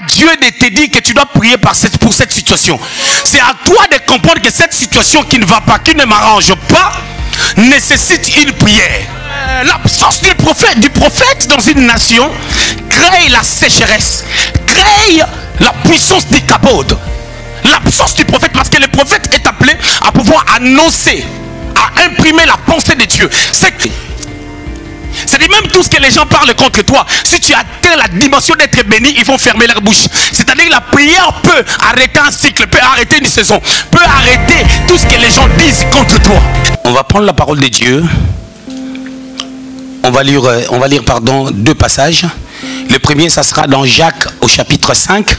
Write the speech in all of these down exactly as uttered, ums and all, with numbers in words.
Dieu de te dire que tu dois prier par cette, pour cette situation. C'est à toi de comprendre que cette situation qui ne va pas, qui ne m'arrange pas, nécessite une prière. Euh, L'absence du prophète, du prophète dans une nation crée la sécheresse, crée la puissance des cabodes. L'absence du prophète, parce que le prophète est appelé à pouvoir annoncer, à imprimer la pensée de Dieu. C'est C'est-à-dire même tout ce que les gens parlent contre toi, si tu atteins la dimension d'être béni, ils vont fermer leur bouche. C'est-à-dire la prière peut arrêter un cycle, peut arrêter une saison, peut arrêter tout ce que les gens disent contre toi. On va prendre la parole de Dieu. On va lire, on va lire pardon, deux passages. Le premier, ça sera dans Jacques au chapitre cinq.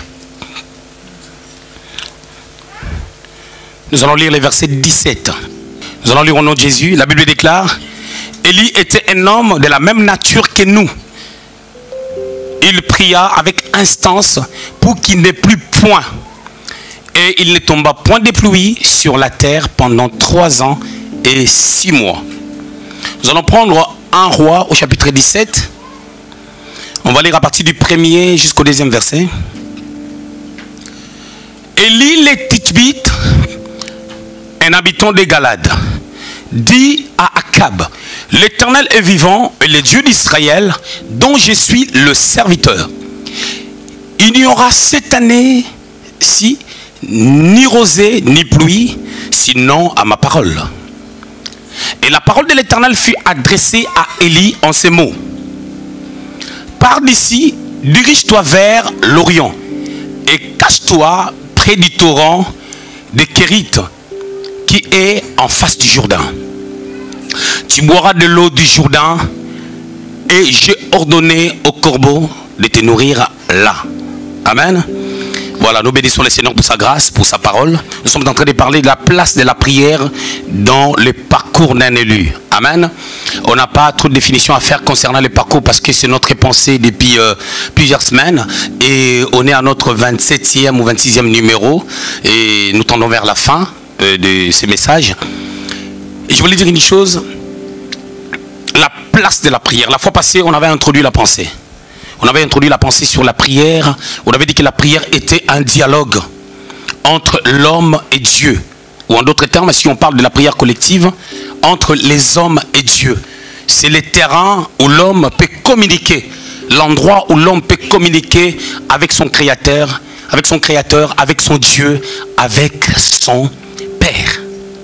Nous allons lire les versets dix-sept. Nous allons lire au nom de Jésus. La Bible déclare: Élie était un homme de la même nature que nous. Il pria avec instance pour qu'il n'ait plus point. Et il ne tomba point de pluie sur la terre pendant trois ans et six mois. Nous allons prendre un roi au chapitre dix-sept. On va lire à partir du premier jusqu'au deuxième verset. Élie le Tishbite, un habitant de Galade, dit à Akab: L'Éternel est vivant et le Dieu d'Israël, dont je suis le serviteur. Il n'y aura cette année-ci ni rosée ni pluie, sinon à ma parole. Et la parole de l'Éternel fut adressée à Élie en ces mots: Pars d'ici, dirige-toi vers l'Orient et cache-toi près du torrent de Kérith qui est en face du Jourdain. Tu boiras de l'eau du Jourdain et j'ai ordonné aux corbeaux de te nourrir là. Amen. Voilà, nous bénissons le Seigneur pour sa grâce, pour sa parole. Nous sommes en train de parler de la place de la prière dans le parcours d'un élu. Amen. On n'a pas trop de définition à faire concernant le parcours parce que c'est notre pensée depuis euh, plusieurs semaines. Et on est à notre vingt-septième ou vingt-sixième numéro. Et nous tendons vers la fin euh, de ces messages. Et je voulais dire une chose. La place de la prière. La fois passée, on avait introduit la pensée. On avait introduit la pensée sur la prière. On avait dit que la prière était un dialogue entre l'homme et Dieu. Ou en d'autres termes, si on parle de la prière collective, entre les hommes et Dieu. C'est le terrain où l'homme peut communiquer. L'endroit où l'homme peut communiquer avec son Créateur, avec son Créateur, avec son Dieu, avec son Père.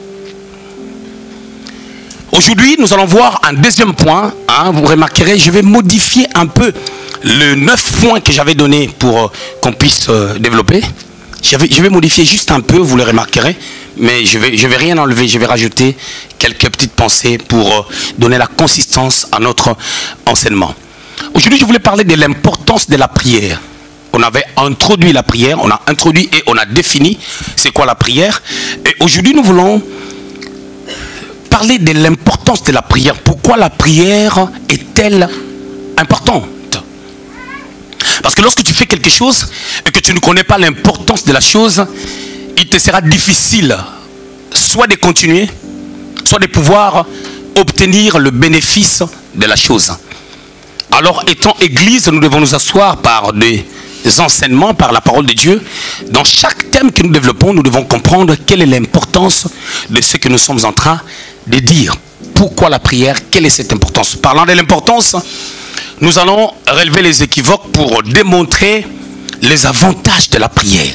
Aujourd'hui, nous allons voir un deuxième point. Hein, vous remarquerez, je vais modifier un peu le neuf points que j'avais donné pour euh, qu'on puisse euh, développer. Je vais, je vais modifier juste un peu, vous le remarquerez. Mais je ne vais, je vais rien enlever, je vais rajouter quelques petites pensées pour euh, donner la consistance à notre enseignement. Aujourd'hui, je voulais parler de l'importance de la prière. On avait introduit la prière, on a introduit et on a défini c'est quoi la prière. Et aujourd'hui, nous voulons parler de l'importance de la prière. Pourquoi la prière est-elle importante? Parce que lorsque tu fais quelque chose et que tu ne connais pas l'importance de la chose, il te sera difficile soit de continuer, soit de pouvoir obtenir le bénéfice de la chose. Alors, étant église, nous devons nous asseoir par des enseignements, par la parole de Dieu. Dans chaque thème que nous développons, nous devons comprendre quelle est l'importance de ce que nous sommes en train de dire. Pourquoi la prière? Quelle est cette importance? Parlant de l'importance, nous allons relever les équivoques pour démontrer les avantages de la prière.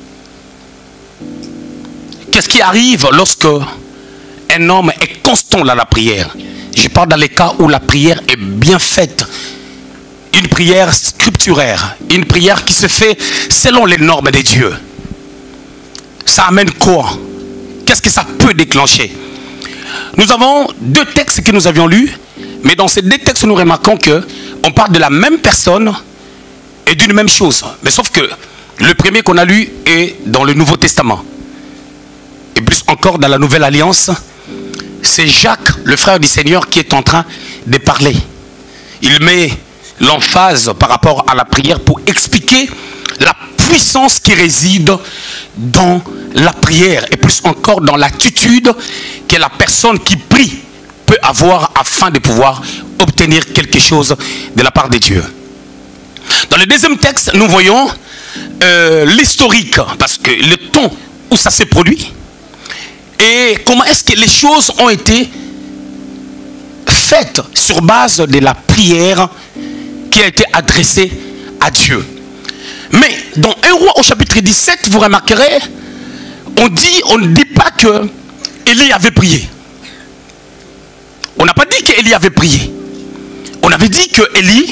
Qu'est-ce qui arrive lorsque un homme est constant dans la prière? Je parle dans les cas où la prière est bien faite. Une prière scripturaire. Une prière qui se fait selon les normes de Dieu. Ça amène quoi? Qu'est-ce que ça peut déclencher? Nous avons deux textes que nous avions lus. Mais dans ces deux textes, nous remarquons que on parle de la même personne et d'une même chose. Mais sauf que le premier qu'on a lu est dans le Nouveau Testament. Et plus encore dans la Nouvelle Alliance, c'est Jacques, le frère du Seigneur, qui est en train de parler. Il met l'emphase par rapport à la prière pour expliquer la puissance qui réside dans la prière. Et plus encore dans l'attitude que la personne qui prie peut avoir afin de pouvoir obtenir quelque chose de la part de Dieu. Dans le deuxième texte, nous voyons euh, l'historique, parce que le temps où ça s'est produit, et comment est-ce que les choses ont été faites sur base de la prière qui a été adressée à Dieu. Mais dans un roi au chapitre dix-sept, vous remarquerez, on dit, on ne dit pas que Élie avait prié. On n'a pas dit qu'Élie avait prié. On avait dit que Élie,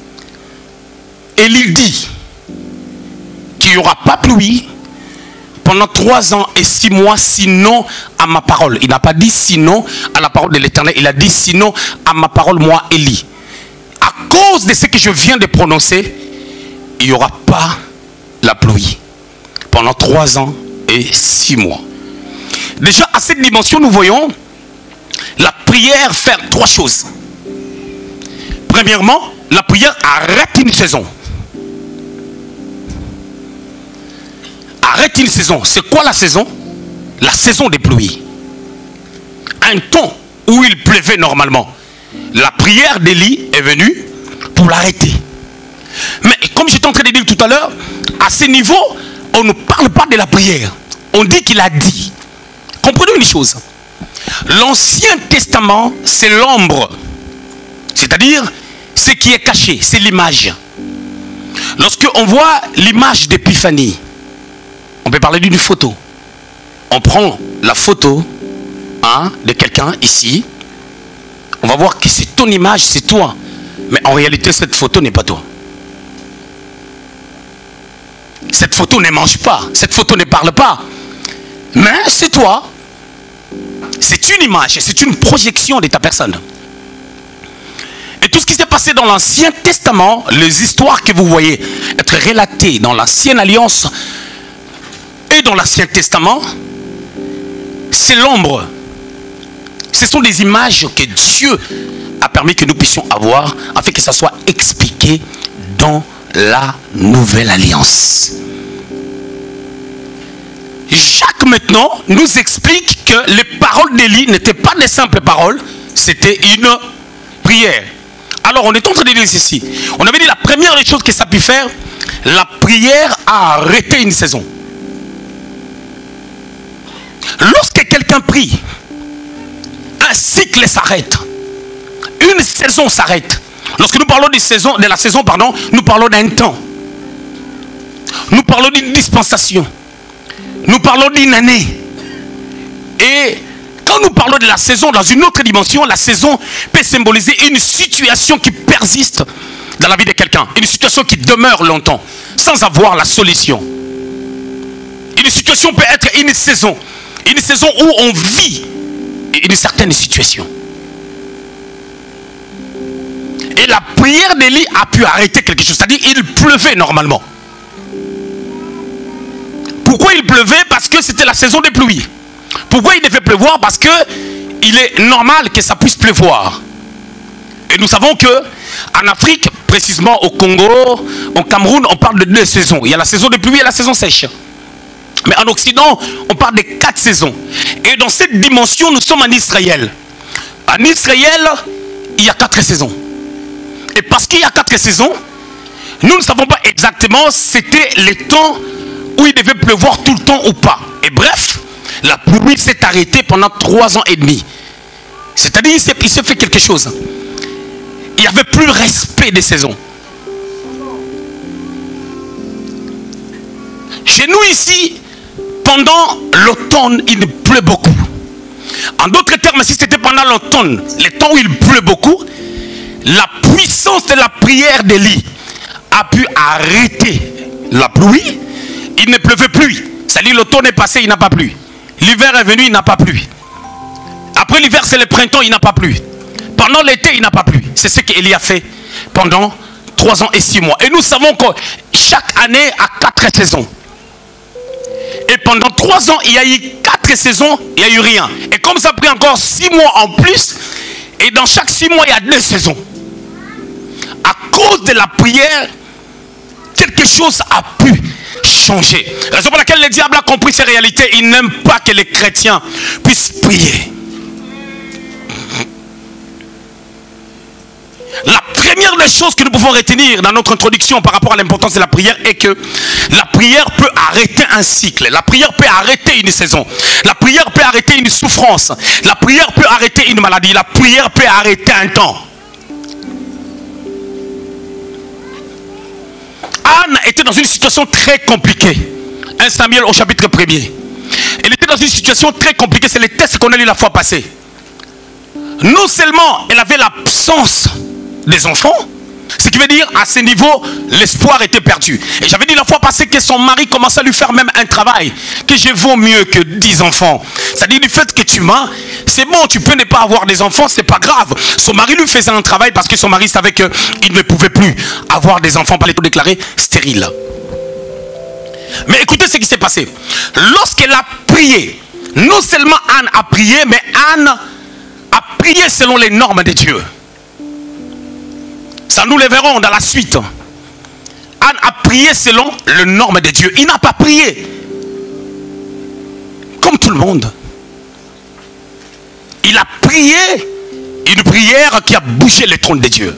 Élie dit qu'il n'y aura pas pluie pendant trois ans et six mois, sinon à ma parole. Il n'a pas dit sinon à la parole de l'Éternel. Il a dit sinon à ma parole, moi, Élie. À cause de ce que je viens de prononcer, il n'y aura pas la pluie pendant trois ans et six mois. Déjà, à cette dimension, nous voyons la prière faire trois choses. Premièrement, la prière arrête une saison. Arrête une saison. C'est quoi la saison? La saison des pluies. Un temps où il pleuvait normalement. La prière d'Élie est venue pour l'arrêter. Mais comme j'étais en train de dire tout à l'heure, à ce niveau, on ne parle pas de la prière. On dit qu'il a dit. Comprenez une chose. L'Ancien Testament, c'est l'ombre. C'est-à-dire, ce qui est caché, c'est l'image. Lorsque on voit l'image d'Épiphanie, on peut parler d'une photo. On prend la photo hein, de quelqu'un ici. On va voir que c'est ton image, c'est toi. Mais en réalité, cette photo n'est pas toi. Cette photo ne mange pas. Cette photo ne parle pas. Mais c'est toi. C'est une image, c'est une projection de ta personne. Et tout ce qui s'est passé dans l'Ancien Testament, les histoires que vous voyez être relatées dans l'Ancienne Alliance et dans l'Ancien Testament, c'est l'ombre. Ce sont des images que Dieu a permis que nous puissions avoir afin que ça soit expliqué dans la Nouvelle Alliance. Jacques maintenant nous explique que les paroles d'Élie n'étaient pas des simples paroles, c'était une prière. Alors on est en train de dire ceci. On avait dit la première des choses que ça a pu faire, la prière a arrêté une saison. Lorsque quelqu'un prie, un cycle s'arrête. Une saison s'arrête. Lorsque nous parlons de, saison, de la saison, pardon, nous parlons d'un temps. Nous parlons d'une dispensation. Nous parlons d'une année. Et quand nous parlons de la saison dans une autre dimension, la saison peut symboliser une situation qui persiste dans la vie de quelqu'un. Une situation qui demeure longtemps, sans avoir la solution. Une situation peut être une saison. Une saison où on vit une certaine situation. Et la prière d'Élie a pu arrêter quelque chose. C'est-à-dire il pleuvait normalement. Pourquoi il pleuvait? Parce que c'était la saison des pluies. Pourquoi il devait pleuvoir? Parce que il est normal que ça puisse pleuvoir. Et nous savons que en Afrique, précisément au Congo, au Cameroun, on parle de deux saisons. Il y a la saison des pluies et la saison sèche. Mais en Occident, on parle de quatre saisons. Et dans cette dimension, nous sommes en Israël. En Israël, il y a quatre saisons. Et parce qu'il y a quatre saisons, nous ne savons pas exactement si c'était le temps où il devait pleuvoir tout le temps ou pas. Et bref, la pluie s'est arrêtée pendant trois ans et demi. C'est-à-dire qu'il s'est fait quelque chose. Il n'y avait plus le respect des saisons. Chez nous ici, pendant l'automne, il pleut beaucoup. En d'autres termes, si c'était pendant l'automne, le temps où il pleut beaucoup, la puissance de la prière d'Élie a pu arrêter la pluie. Il ne pleuvait plus. C'est-à-dire l'automne est passé, il n'a pas plu. L'hiver est venu, il n'a pas plu. Après l'hiver, c'est le printemps, il n'a pas plu. Pendant l'été, il n'a pas plu. C'est ce qu'Élie a fait pendant trois ans et six mois. Et nous savons que chaque année a quatre saisons. Et pendant trois ans, il y a eu quatre saisons, il n'y a eu rien. Et comme ça a pris encore six mois en plus, et dans chaque six mois, il y a deux saisons. À cause de la prière, quelque chose a pu changer. Raison pour laquelle le diable a compris ces réalités. Il n'aime pas que les chrétiens puissent prier. La première des choses que nous pouvons retenir dans notre introduction par rapport à l'importance de la prière est que la prière peut arrêter un cycle. La prière peut arrêter une saison. La prière peut arrêter une souffrance. La prière peut arrêter une maladie. La prière peut arrêter un temps. Anne était dans une situation très compliquée. un Samuel au chapitre premier. Elle était dans une situation très compliquée. C'est les tests qu'on a lu la fois passée. Non seulement elle avait l'absence des enfants, ce qui veut dire à ce niveau l'espoir était perdu. Et j'avais dit la fois passée que son mari commençait à lui faire même un travail, que je vaux mieux que dix enfants. C'est-à-dire du fait que tu m'as, c'est bon, tu peux ne pas avoir des enfants, c'est pas grave. Son mari lui faisait un travail parce que son mari savait qu'il ne pouvait plus avoir des enfants par les taux déclarés stériles. Mais écoutez ce qui s'est passé. Lorsqu'elle a prié, non seulement Anne a prié, mais Anne a prié selon les normes de Dieu. Ça nous le verrons dans la suite. Anne a prié selon les normes de Dieu. Il n'a pas prié comme tout le monde. Il a prié une prière qui a bougé le trône de Dieu.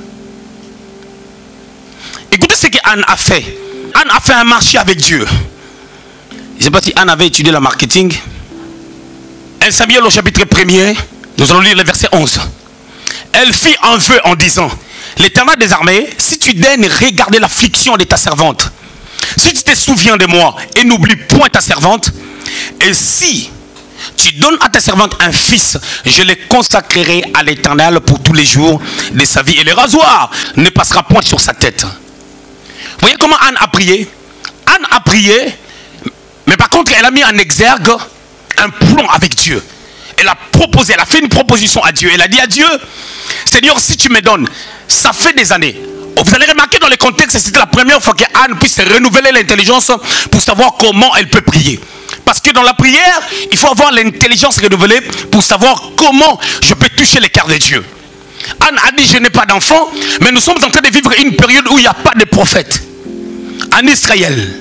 Écoutez ce qu'Anne a fait. Anne a fait un marché avec Dieu. Je ne sais pas si Anne avait étudié le marketing. un Samuel au chapitre premier, nous allons lire le verset onze. Elle fit un vœu en disant: l'Éternel des armées, si tu daignes regarder l'affliction de ta servante, si tu te souviens de moi et n'oublie point ta servante, et si tu donnes à ta servante un fils, je le consacrerai à l'Éternel pour tous les jours de sa vie, et le rasoir ne passera point sur sa tête. Vous voyez comment Anne a prié? Anne a prié, mais par contre elle a mis en exergue un plan avec Dieu. Elle a proposé, elle a fait une proposition à Dieu. Elle a dit à Dieu: Seigneur, si tu me donnes, ça fait des années. Vous allez remarquer dans le contexte, c'était la première fois qu'Anne puisse renouveler l'intelligence pour savoir comment elle peut prier. Parce que dans la prière, il faut avoir l'intelligence renouvelée pour savoir comment je peux toucher les cœurs de Dieu. Anne a dit: je n'ai pas d'enfant, mais nous sommes en train de vivre une période où il n'y a pas de prophète. En Israël,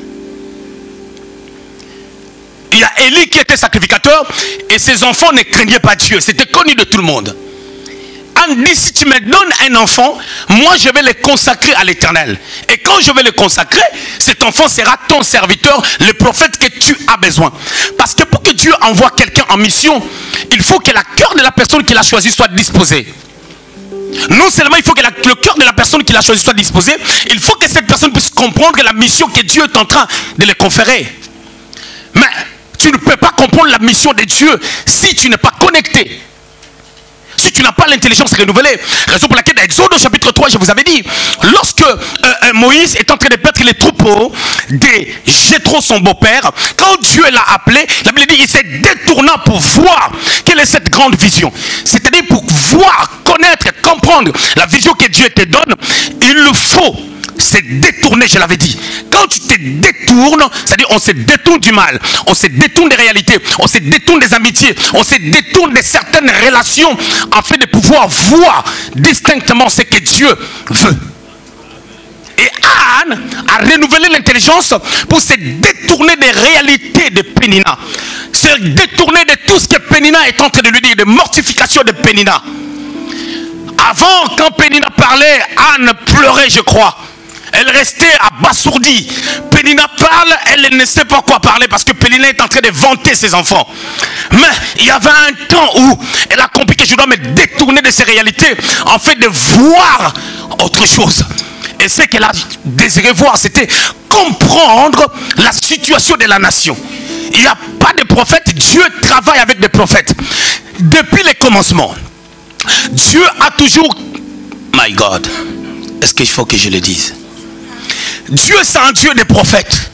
il y a Élie qui était sacrificateur et ses enfants ne craignaient pas Dieu. C'était connu de tout le monde. Anne dit: si tu me donnes un enfant, moi je vais le consacrer à l'Éternel. Et quand je vais le consacrer, cet enfant sera ton serviteur, le prophète que tu as besoin. Parce que pour que Dieu envoie quelqu'un en mission, il faut que le cœur de la personne qu'il a choisi soit disposé. Non seulement il faut que la, le cœur de la personne qu'il a choisi soit disposé, il faut que cette personne puisse comprendre la mission que Dieu est en train de lui conférer. Mais tu ne peux pas comprendre la mission de Dieu si tu n'es pas connecté. Si tu n'as pas l'intelligence renouvelée. Raison pour laquelle dans Exode au chapitre trois, je vous avais dit, lorsque euh, euh, Moïse est en train de perdre les troupeaux de Jéthro, son beau-père, quand Dieu l'a appelé, la Bible dit, il s'est détourné pour voir quelle est cette grande vision. C'est-à-dire pour voir, connaître, comprendre la vision que Dieu te donne, il le faut se détourner, je l'avais dit. Quand tu te détournes, c'est-à-dire on se détourne du mal, on se détourne des réalités, on se détourne des amitiés, on se détourne de certaines relations afin de pouvoir voir distinctement ce que Dieu veut. Et Anne a renouvelé l'intelligence pour se détourner des réalités de Pénina, se détourner de tout ce que Pénina est en train de lui dire, de mortification de Pénina. Avant, quand Pénina parlait, Anne pleurait, je crois. Elle restait abasourdie. Pénina parle, elle ne sait pas quoi parler parce que Pénina est en train de vanter ses enfants. Mais il y avait un temps où elle a compris que je dois me détourner de ces réalités en fait de voir autre chose. Et ce qu'elle a désiré voir, c'était comprendre la situation de la nation. Il n'y a pas de prophète, Dieu travaille avec des prophètes. Depuis le commencement, Dieu a toujours... My God, est-ce qu'il faut que je le dise? Dieu, c'est un Dieu des prophètes.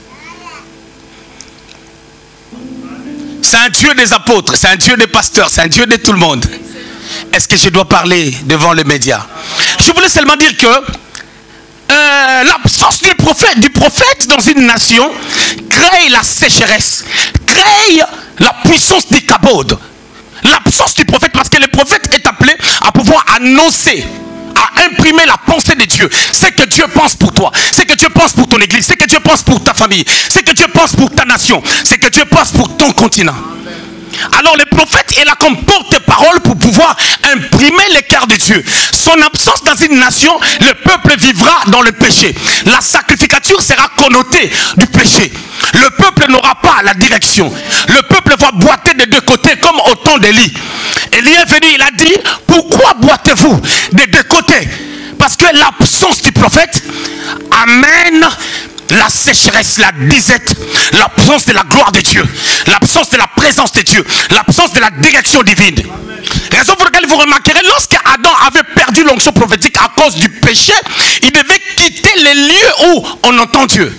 C'est un Dieu des apôtres, c'est un Dieu des pasteurs, c'est un Dieu de tout le monde. Est-ce que je dois parler devant les médias? Je voulais seulement dire que euh, l'absence du prophète, du prophète dans une nation crée la sécheresse, crée la puissance des kabodes. L'absence du prophète, parce que le prophète est appelé à pouvoir annoncer, à imprimer la pensée de Dieu. C'est que Dieu pense pour toi, c'est que Dieu pense pour ton église, c'est que Dieu pense pour ta famille, c'est que Dieu pense pour ta nation, c'est que Dieu pense pour ton continent. Alors le prophète est là comme porte-parole pour pouvoir imprimer les cœurs de Dieu. Son absence dans une nation, le peuple vivra dans le péché. La sacrificature sera connotée du péché. Le peuple n'aura pas la direction. Le peuple va boiter des deux côtés comme au temps d'Élie. Élie est venu, il a dit, pourquoi boitez-vous des deux côtés? Parce que l'absence du prophète amène la sécheresse, la disette, l'absence de la gloire de Dieu, l'absence de la présence de Dieu, l'absence de la direction divine. Raison pour laquelle vous remarquerez, lorsque Adam avait perdu l'onction prophétique à cause du péché, il devait quitter les lieux où on entend Dieu.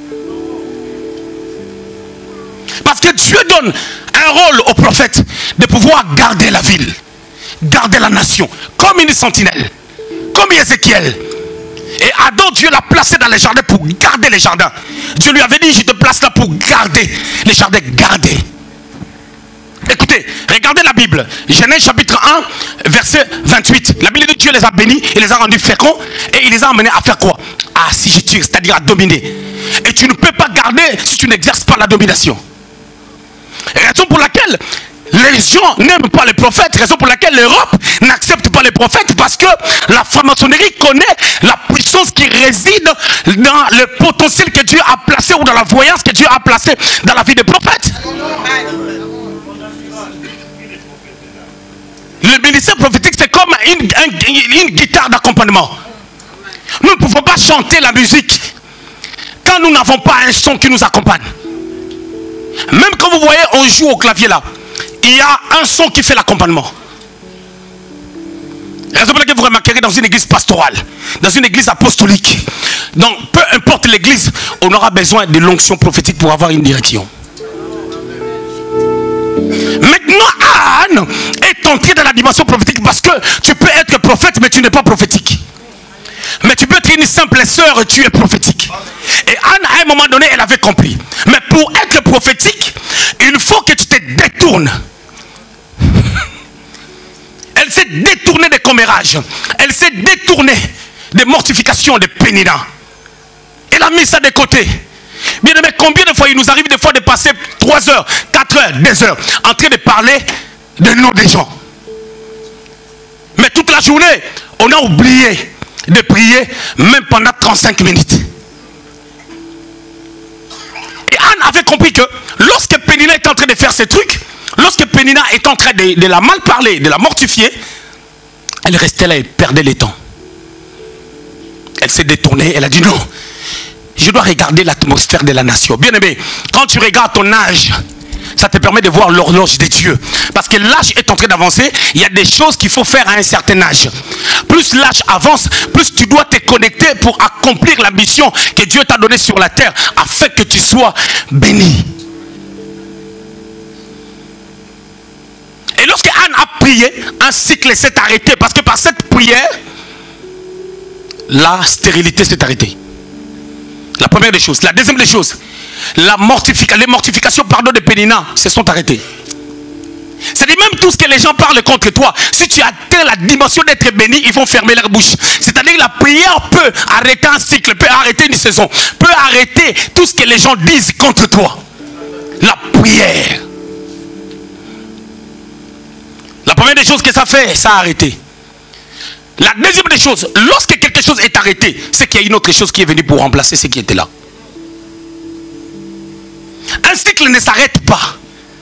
Parce que Dieu donne un rôle au prophète de pouvoir garder la ville, garder la nation, comme une sentinelle, comme Ézéchiel. Et Adam, Dieu l'a placé dans les jardins pour garder les jardins. Dieu lui avait dit, je te place là pour garder les jardins, garder. Écoutez, regardez la Bible. Genèse chapitre un, verset vingt-huit. La Bible dit, Dieu les a bénis, il les a rendus féconds et il les a amenés à faire quoi? À assujettir, c'est-à-dire à dominer. Et tu ne peux pas garder si tu n'exerces pas la domination. Raison pour laquelle les gens n'aiment pas les prophètes, raison pour laquelle l'Europe n'accepte pas les prophètes, parce que la franc-maçonnerie connaît la puissance qui réside dans le potentiel que Dieu a placé, ou dans la voyance que Dieu a placée dans la vie des prophètes. Le ministère prophétique, c'est comme une, une, une guitare d'accompagnement. Nous ne pouvons pas chanter la musique quand nous n'avons pas un son qui nous accompagne. Même quand vous voyez, on joue au clavier là, il y a un son qui fait l'accompagnement. Raison pour laquelle vous remarquerez dans une église pastorale, dans une église apostolique, donc peu importe l'église, on aura besoin de l'onction prophétique pour avoir une direction. Maintenant, Anne est entrée dans la dimension prophétique, parce que tu peux être prophète mais tu n'es pas prophétique. Mais tu peux être une simple sœur et tu es prophétique. Et Anne, à un moment donné, elle avait compris. Mais pour être prophétique, il faut que tu te détournes. Elle s'est détournée des commérages. Elle s'est détournée des mortifications, des péninats. Elle a mis ça de côté. Bien aimé, combien de fois il nous arrive des fois de passer trois heures, quatre heures, deux heures en train de parler de nom des gens. Mais toute la journée, on a oublié de prier même pendant trente-cinq minutes. Et Anne avait compris que lorsque Pénina est en train de faire ces trucs, lorsque Pénina est en train de, de la mal parler, de la mortifier, elle restait là et perdait le temps. Elle s'est détournée, elle a dit non, je dois regarder l'atmosphère de la nation. Bien aimé, quand tu regardes ton âge, ça te permet de voir l'horloge de Dieu. Parce que l'âge est en train d'avancer. Il y a des choses qu'il faut faire à un certain âge. Plus l'âge avance, plus tu dois te connecter pour accomplir la mission que Dieu t'a donnée sur la terre, afin que tu sois béni. Et lorsque Anne a prié, un cycle s'est arrêté. Parce que par cette prière, la stérilité s'est arrêtée. La première des choses. La deuxième des choses, la mortification, les mortifications pardon, de Pénina se sont arrêtées. C'est-à-dire même tout ce que les gens parlent contre toi, si tu atteins la dimension d'être béni, ils vont fermer leur bouche. C'est-à-dire la prière peut arrêter un cycle, peut arrêter une saison, peut arrêter tout ce que les gens disent contre toi. La prière. La première des choses que ça fait, ça a arrêté. La deuxième des choses, lorsque quelque chose est arrêté, c'est qu'il y a une autre chose qui est venue pour remplacer ce qui était là. Un cycle ne s'arrête pas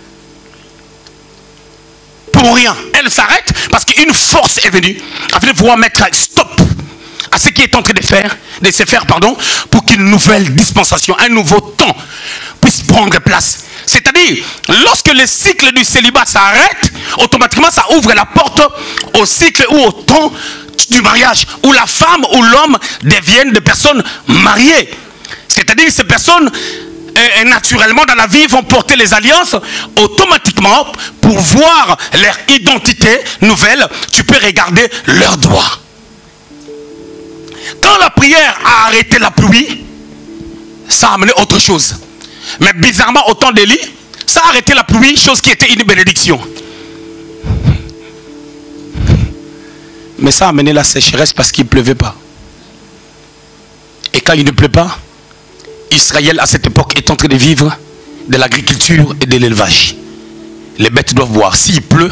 pour rien. Elle s'arrête parce qu'une force est venue afin de pouvoir mettre un stop à ce qui est en train de faire, de se faire, pardon, pour qu'une nouvelle dispensation, un nouveau temps puisse prendre place. C'est-à-dire, lorsque le cycle du célibat s'arrête, automatiquement ça ouvre la porte au cycle ou au temps du mariage, où la femme ou l'homme deviennent des personnes mariées. C'est-à-dire que ces personnes, et naturellement dans la vie, vont porter les alliances automatiquement pour voir leur identité nouvelle. Tu peux regarder leurs doigts. Quand la prière a arrêté la pluie, ça a amené autre chose. Mais bizarrement, au temps d'Élie, ça a arrêté la pluie, chose qui était une bénédiction. Mais ça a amené la sécheresse parce qu'il ne pleuvait pas. Et quand il ne pleut pas, Israël à cette époque est en train de vivre de l'agriculture et de l'élevage. les bêtes doivent boire. S'il pleut,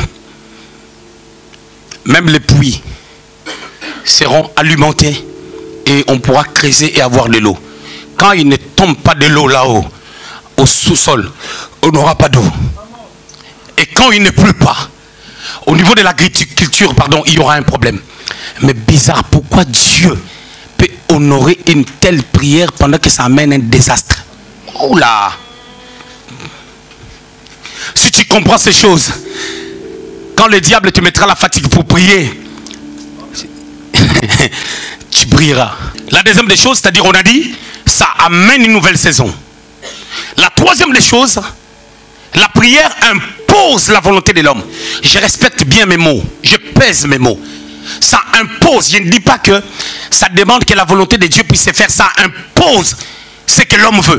même les puits seront alimentés et on pourra creuser et avoir de l'eau. Quand il ne tombe pas de l'eau là-haut, au sous-sol, on n'aura pas d'eau. Et quand il ne pleut pas, au niveau de l'agriculture, pardon, il y aura un problème. Mais bizarre, pourquoi Dieu peut honorer une telle prière pendant que ça amène un désastre? Oh là! Si tu comprends ces choses, quand le diable te mettra la fatigue pour prier, tu brilleras. La deuxième des choses, c'est-à-dire on a dit, ça amène une nouvelle saison. La troisième des choses, la prière impose la volonté de l'homme. Je respecte bien mes mots, je pèse mes mots. Ça impose, je ne dis pas que ça demande que la volonté de Dieu puisse se faire, ça impose ce que l'homme veut.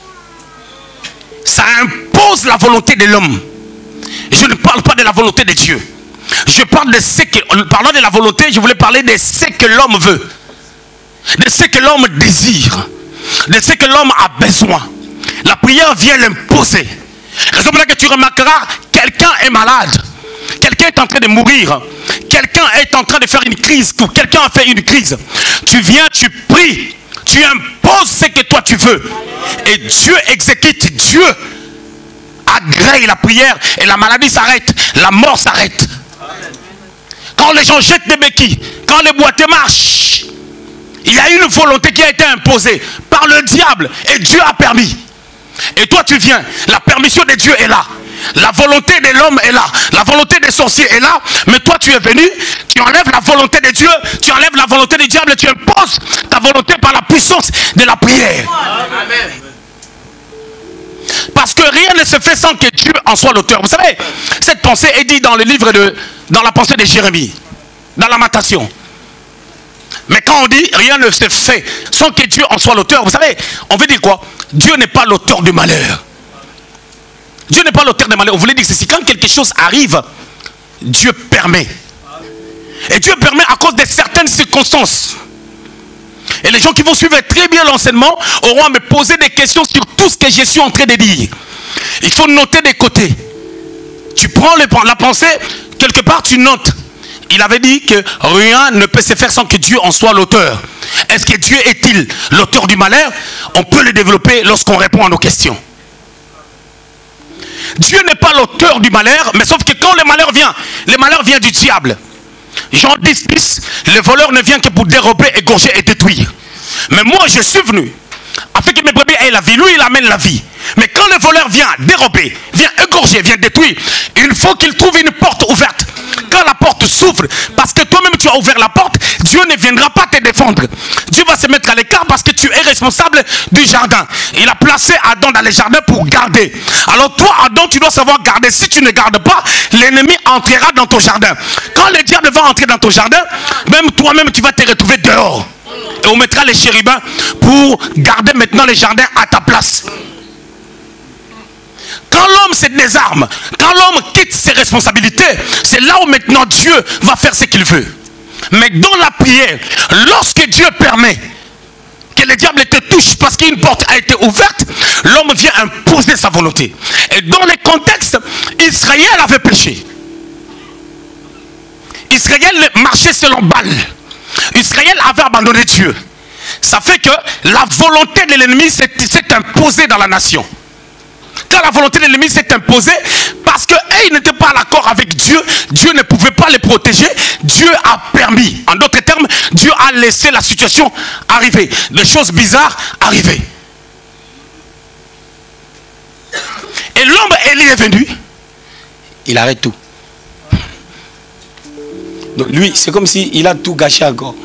Ça impose la volonté de l'homme. Je ne parle pas de la volonté de Dieu. Je parle de ce que, parlant de la volonté, je voulais parler de ce que l'homme veut. De ce que l'homme désire. De ce que l'homme a besoin. La prière vient l'imposer. Raison pour laquelle tu remarqueras, quelqu'un est malade. Quelqu'un est en train de mourir. Quelqu'un est en train de faire une crise. Quelqu'un a fait une crise. Tu viens, tu pries. Tu imposes ce que toi tu veux. Et Dieu exécute. Dieu agrée la prière. Et la maladie s'arrête. La mort s'arrête. Quand les gens jettent des béquilles. Quand les boîtiers marchent. Il y a une volonté qui a été imposée par le diable. Et Dieu a permis. Et toi tu viens. La permission de Dieu est là. La volonté de l'homme est là. La volonté des sorciers est là. Mais toi tu es venu. Tu enlèves la volonté de Dieu. Tu enlèves la volonté du diable. Et tu imposes ta volonté par la puissance de la prière. Amen. Parce que rien ne se fait sans que Dieu en soit l'auteur. Vous savez, cette pensée est dite dans le livre de... Dans la pensée de Jérémie. Dans Lamentation. Mais quand on dit rien ne se fait sans que Dieu en soit l'auteur, vous savez, on veut dire quoi? Dieu n'est pas l'auteur du malheur. Dieu n'est pas l'auteur du malheur. On voulait dire que si quand quelque chose arrive, Dieu permet. Et Dieu permet à cause de certaines circonstances. Et les gens qui vont suivre très bien l'enseignement auront à me poser des questions sur tout ce que je suis en train de dire. Il faut noter des côtés. Tu prends les, la pensée, quelque part tu notes. Il avait dit que rien ne peut se faire sans que Dieu en soit l'auteur. Est-ce que Dieu est-il l'auteur du malheur? On peut le développer lorsqu'on répond à nos questions. Dieu n'est pas l'auteur du malheur, mais sauf que quand le malheur vient, le malheur vient du diable. Jean dix, dix, le voleur ne vient que pour dérober, égorger et détruire. Mais moi je suis venu afin que mes brebis aient la vie. Lui il amène la vie. Mais quand le voleur vient dérober, vient égorger, vient détruire, il faut qu'il trouve une porte ouverte. Quand la porte s'ouvre, parce que toi-même tu as ouvert la porte, Dieu ne viendra pas te défendre. Dieu va se mettre à l'écart parce que tu es responsable du jardin. Il a placé Adam dans le jardin pour garder. Alors toi Adam, tu dois savoir garder. Si tu ne gardes pas, l'ennemi entrera dans ton jardin. Quand le diable va entrer dans ton jardin, même toi-même tu vas te retrouver dehors. Et on mettra les chérubins pour garder maintenant le jardin à ta place. Quand l'homme se désarme, quand l'homme quitte ses responsabilités, c'est là où maintenant Dieu va faire ce qu'il veut. Mais dans la prière, lorsque Dieu permet que le diable te touche parce qu'une porte a été ouverte, l'homme vient imposer sa volonté. Et dans le contexte, Israël avait péché. Israël marchait selon Baal. Israël avait abandonné Dieu. Ça fait que la volonté de l'ennemi s'est imposée dans la nation. Quand la volonté de l'ennemi s'est imposée, parce qu'ils n'étaient pas d'accord avec Dieu, Dieu ne pouvait pas les protéger, Dieu a permis. En d'autres termes, Dieu a laissé la situation arriver. Des choses bizarres arriver. Et l'homme Élie est venu, il arrête tout. Donc lui, c'est comme s'il a tout gâché encore.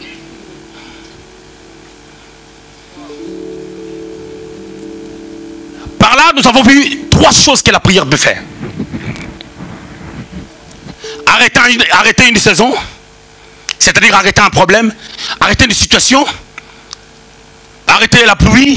Par là, nous avons vu trois choses que la prière peut faire. Arrêter une, arrêter une saison, c'est-à-dire arrêter un problème, arrêter une situation, arrêter la pluie.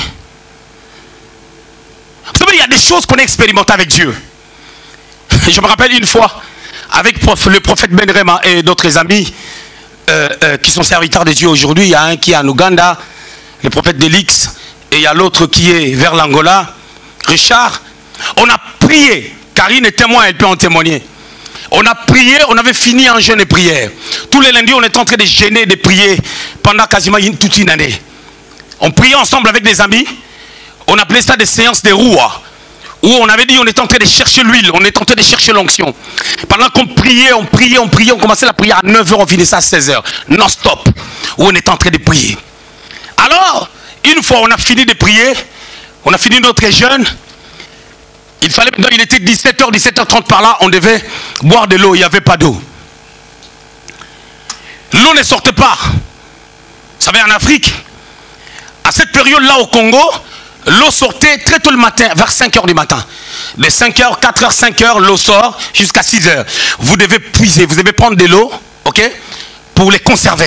Vous savez, il y a des choses qu'on a expérimentées avec Dieu. Je me rappelle une fois, avec le prophète Ben Rema et d'autres amis euh, euh, qui sont serviteurs de Dieu aujourd'hui. Il y a un qui est en Ouganda, le prophète d'Elix, et il y a l'autre qui est vers l'Angola. Richard, on a prié Karine est témoin, elle peut en témoigner. On a prié, on avait fini en jeûne et prière. Tous les lundis, on était en train de jeûner, de prier pendant quasiment une, toute une année. On priait ensemble avec des amis. On appelait ça des séances de roua. Où on avait dit on était en train de chercher l'huile, on était en train de chercher l'onction. Pendant qu'on priait, on priait, on priait, on commençait la prière à neuf heures, on finissait à seize heures. Non-stop. Où on était en train de prier. Alors, une fois on a fini de prier, on a fini notre jeûne. Il fallait, il était dix-sept heures, dix-sept heures trente par là, on devait boire de l'eau, il n'y avait pas d'eau. L'eau ne sortait pas. Vous savez, en Afrique, à cette période-là au Congo, l'eau sortait très tôt le matin, vers cinq heures du matin. De cinq heures, quatre heures, cinq heures, l'eau sort jusqu'à six heures. Vous devez puiser, vous devez prendre de l'eau, ok, pour les conserver.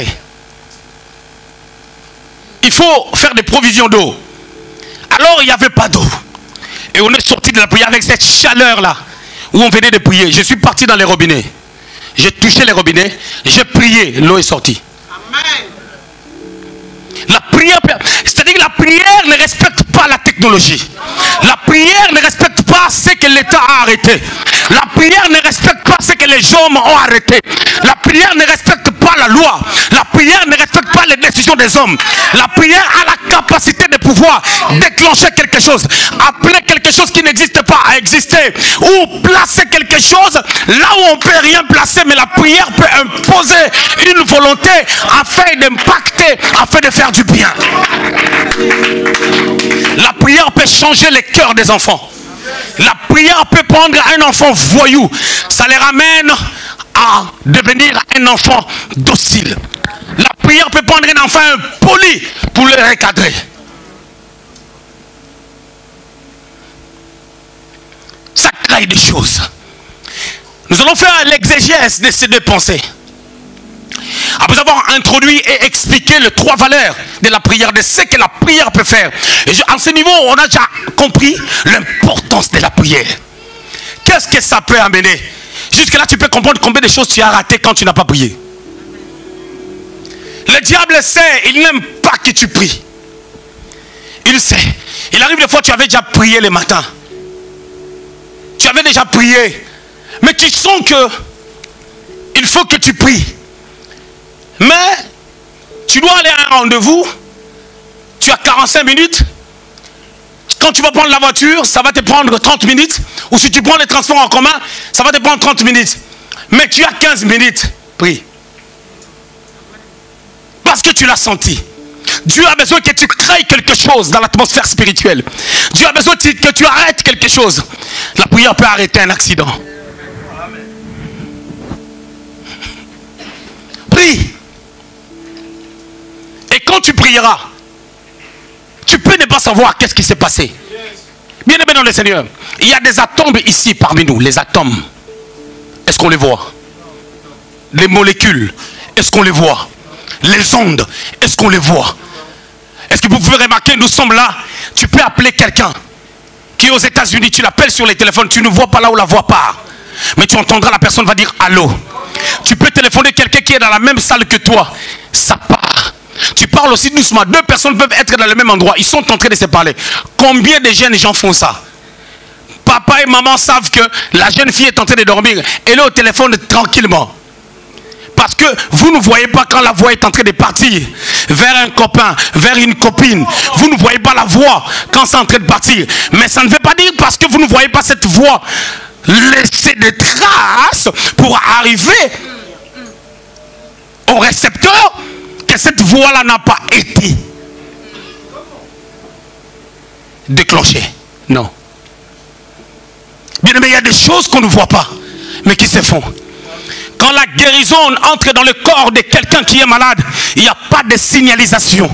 Il faut faire des provisions d'eau. Alors, il n'y avait pas d'eau. Et on est sorti de la prière avec cette chaleur-là, où on venait de prier. Je suis parti dans les robinets. J'ai touché les robinets, j'ai prié, l'eau est sortie. Amen. La prière, c'est-à-dire que la prière ne respecte pas la technologie. La prière ne respecte pas ce que l'État a arrêté. La prière ne respecte pas ce que les hommes ont arrêté. La prière ne respecte pas la loi. La prière ne respecte pas les décisions des hommes. La prière a la capacité de pouvoir déclencher quelque chose, appeler quelque chose qui n'existe pas à exister, ou placer quelque chose là où on ne peut rien placer, mais la prière peut imposer une volonté afin d'impacter, afin de faire du bien. La prière peut changer les cœurs des enfants. La prière peut prendre un enfant voyou, ça les ramène à devenir un enfant docile. La prière peut prendre un enfant poli pour le recadrer. Ça crée des choses. Nous allons faire l'exégèse de ces deux pensées. Après avoir introduit et expliqué les trois valeurs de la prière, de ce que la prière peut faire. Et je, à ce niveau, on a déjà compris l'importance de la prière. Qu'est-ce que ça peut amener? Jusque-là, tu peux comprendre combien de choses tu as ratées quand tu n'as pas prié. Le diable sait, il n'aime pas que tu pries. Il sait. Il arrive des fois, tu avais déjà prié le matin. Tu avais déjà prié. Mais tu sens que il faut que tu pries. Mais tu dois aller à un rendez-vous. Tu as quarante-cinq minutes. Quand tu vas prendre la voiture, ça va te prendre trente minutes. Ou si tu prends les transports en commun, ça va te prendre trente minutes. Mais tu as quinze minutes. Prie. Parce que tu l'as senti. Dieu a besoin que tu crées quelque chose dans l'atmosphère spirituelle. Dieu a besoin que tu arrêtes quelque chose. La prière peut arrêter un accident. Prie. Et quand tu prieras, tu peux ne pas savoir qu'est-ce qui s'est passé. Bien aimé dans le Seigneur, il y a des atomes ici parmi nous. Les atomes, est-ce qu'on les voit? Les molécules, est-ce qu'on les voit? Les ondes, est-ce qu'on les voit? Est-ce que vous pouvez remarquer, nous sommes là. Tu peux appeler quelqu'un qui est aux États-Unis, tu l'appelles sur les téléphones, tu ne vois pas là où la voix part. Mais tu entendras, la personne va dire allô. Tu peux téléphoner quelqu'un qui est dans la même salle que toi, ça part. Tu parles aussi doucement. Deux personnes peuvent être dans le même endroit, ils sont en train de se parler. Combien de jeunes gens font ça? Papa et maman savent que la jeune fille est en train de dormir. Elle est au téléphone tranquillement. Parce que vous ne voyez pas quand la voix est en train de partir vers un copain, vers une copine. Vous ne voyez pas la voix quand c'est en train de partir. Mais ça ne veut pas dire parce que vous ne voyez pas cette voix laisser des traces pour arriver au récepteur que cette voix-là n'a pas été déclenchée. Non. Bien aimé, il y a des choses qu'on ne voit pas, mais qui se font. Quand la guérison entre dans le corps de quelqu'un qui est malade, il n'y a pas de signalisation.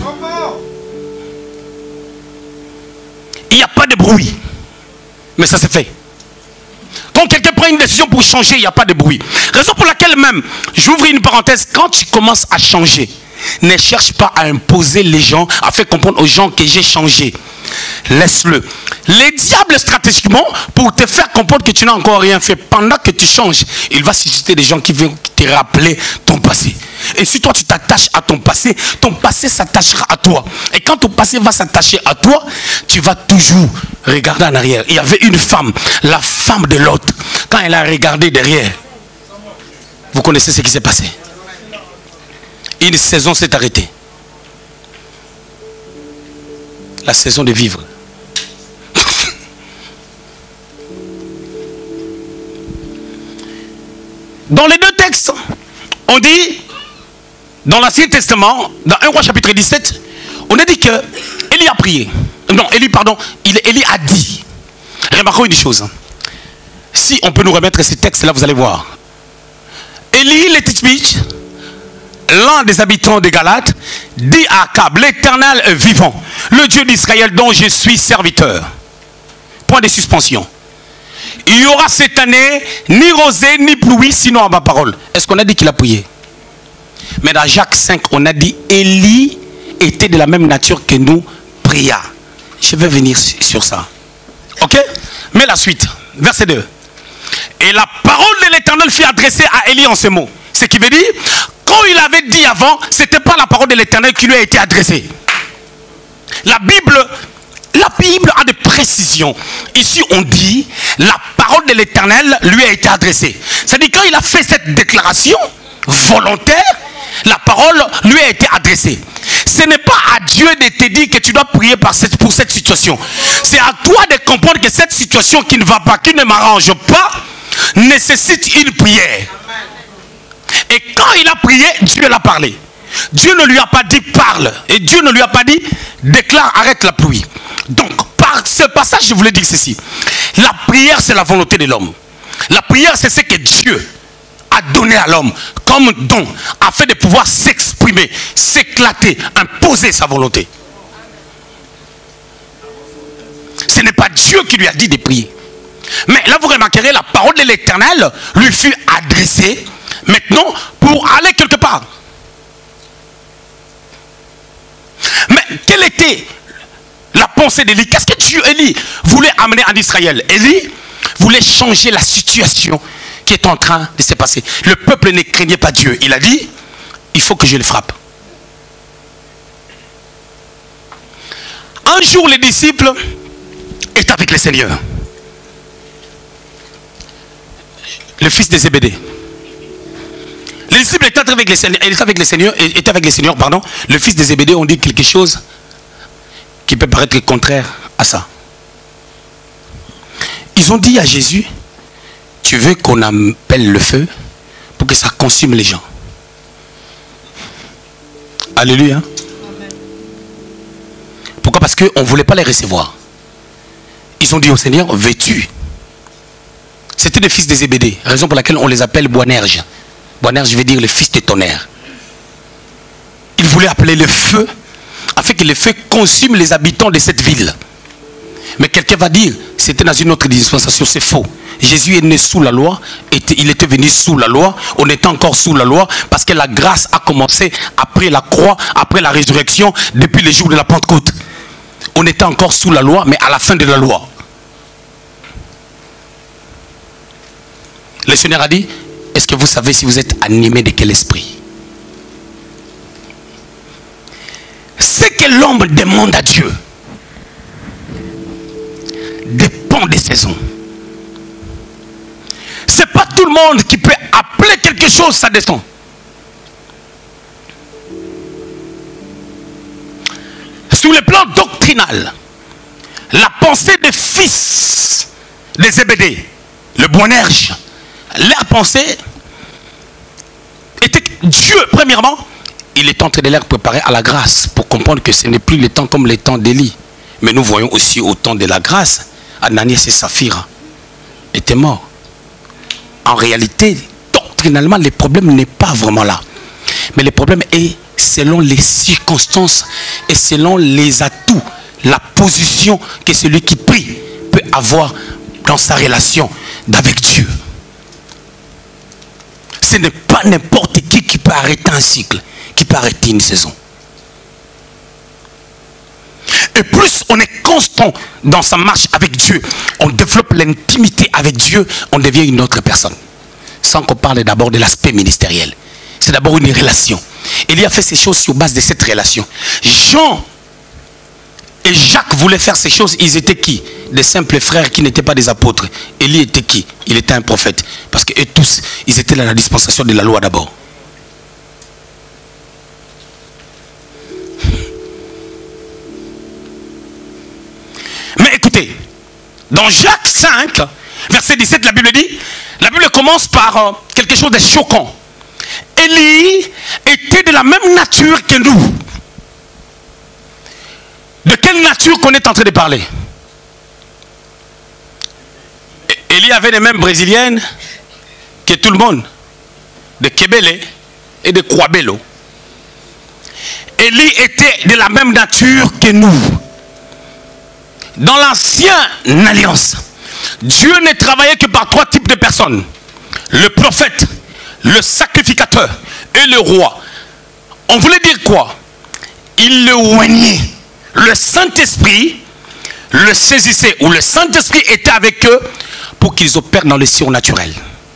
Il n'y a pas de bruit. Mais ça se fait. Quand quelqu'un prend une décision pour changer, il n'y a pas de bruit. Raison pour laquelle même, j'ouvre une parenthèse, quand tu commences à changer, ne cherche pas à imposer les gens, à faire comprendre aux gens que j'ai changé. Laisse-le. Les diables stratégiquement, pour te faire comprendre que tu n'as encore rien fait, pendant que tu changes, il va susciter des gens qui vont te rappeler ton passé. Et si toi tu t'attaches à ton passé, ton passé s'attachera à toi. Et quand ton passé va s'attacher à toi, tu vas toujours regarder en arrière. Il y avait une femme, la femme femme de Lot, quand elle a regardé derrière, vous connaissez ce qui s'est passé. Une saison s'est arrêtée. La saison de vivre. Dans les deux textes, on dit, dans l'Ancien Testament, dans un roi chapitre dix-sept, on a dit que Élie a prié. Non, Élie, pardon, il, Élie a dit. Remarquons une chose. Si on peut nous remettre ces textes-là, vous allez voir. Élie, le Tishbich, l'un des habitants de Galate, dit à Akab, l'Éternel est vivant, le Dieu d'Israël dont je suis serviteur. Point de suspension. Il y aura cette année ni rosée ni pluie, sinon à ma parole. Est-ce qu'on a dit qu'il a prié? Mais dans Jacques cinq, on a dit Élie était de la même nature que nous, pria. Je vais venir sur ça. Ok? Mais la suite, verset deux. Et la parole de l'Éternel fut adressée à Élie en ces mots. Ce qui veut dire, quand il avait dit avant, ce n'était pas la parole de l'Éternel qui lui a été adressée. La Bible, la Bible a des précisions. Ici, on dit, la parole de l'Éternel lui a été adressée. C'est-à-dire, quand il a fait cette déclaration volontaire, la parole lui a été adressée. Ce n'est pas à Dieu de te dire que tu dois prier pour cette, pour cette situation. C'est à toi de comprendre que cette situation qui ne va pas, qui ne m'arrange pas, nécessite une prière. Et quand il a prié, Dieu l'a parlé. Dieu ne lui a pas dit parle. Et Dieu ne lui a pas dit déclare, arrête la pluie. Donc par ce passage, je voulais dire ceci. La prière, c'est la volonté de l'homme. La prière, c'est ce que Dieu a donné à l'homme comme don, afin de pouvoir s'exprimer, s'éclater, imposer sa volonté. Ce n'est pas Dieu qui lui a dit de prier. Mais là, vous remarquerez, la parole de l'Éternel lui fut adressée maintenant pour aller quelque part. Mais quelle était la pensée d'Élie? Qu'est-ce que Dieu, Élie, voulait amener en Israël? Élie voulait changer la situation qui est en train de se passer. Le peuple ne craignait pas Dieu. Il a dit, il faut que je le frappe. Un jour, les disciples étaient avec le Seigneur. Le fils de Zébédée. Les disciples étaient avec le Seigneur, étaient avec le Seigneur, étaient avec le Seigneur, pardon. Le fils de Zébédée, on dit quelque chose qui peut paraître contraire à ça. Ils ont dit à Jésus, tu veux qu'on appelle le feu pour que ça consume les gens. Alléluia. Pourquoi? Parce qu'on ne voulait pas les recevoir. Ils ont dit au Seigneur, veux-tu? C'était les fils de Zébédée, raison pour laquelle on les appelle Boanerges. Boanerges veut dire le fils de tonnerre. Ils voulaient appeler le feu afin que le feu consume les habitants de cette ville. Mais quelqu'un va dire, c'était dans une autre dispensation, c'est faux. Jésus est né sous la loi, il était venu sous la loi, on était encore sous la loi, parce que la grâce a commencé après la croix, après la résurrection, depuis les jours de la Pentecôte. On était encore sous la loi, mais à la fin de la loi. Le Seigneur a dit, est-ce que vous savez si vous êtes animé de quel esprit? Ce que l'homme demande à Dieu dépend des saisons. C'est pas tout le monde qui peut appeler quelque chose, ça descend. Sur le plan doctrinal, la pensée des fils des Zébédée, le Boanerges, leur pensée était que Dieu, premièrement, il est en train de leur préparer à la grâce pour comprendre que ce n'est plus le temps comme les temps d'Élie. Mais nous voyons aussi au temps de la grâce, Ananias et Saphira étaient morts. En réalité, doctrinalement, le problème n'est pas vraiment là. Mais le problème est selon les circonstances et selon les atouts, la position que celui qui prie peut avoir dans sa relation avec Dieu. Ce n'est pas n'importe qui qui peut arrêter un cycle, qui peut arrêter une saison. Et plus on est constant dans sa marche avec Dieu, on développe l'intimité avec Dieu, on devient une autre personne. Sans qu'on parle d'abord de l'aspect ministériel. C'est d'abord une relation. Il a fait ces choses sur base de cette relation. Jean Et Jacques voulait faire ces choses. Ils étaient qui? Des simples frères qui n'étaient pas des apôtres. Élie était qui? Il était un prophète. Parce que eux tous, ils étaient dans la dispensation de la loi d'abord. Mais écoutez, dans Jacques cinq, verset dix-sept, la Bible dit, la Bible commence par euh, quelque chose de choquant. Élie était de la même nature que nous. De quelle nature qu'on est en train de parler? Élie avait les mêmes brésiliennes que tout le monde. De Kebele et de Kwabelo. Élie était de la même nature que nous. Dans l'ancienne alliance, Dieu ne travaillait que par trois types de personnes. Le prophète, le sacrificateur et le roi. On voulait dire quoi? Il le oignait. Le Saint-Esprit le saisissait, ou le Saint-Esprit était avec eux pour qu'ils opèrent dans le surnaturel.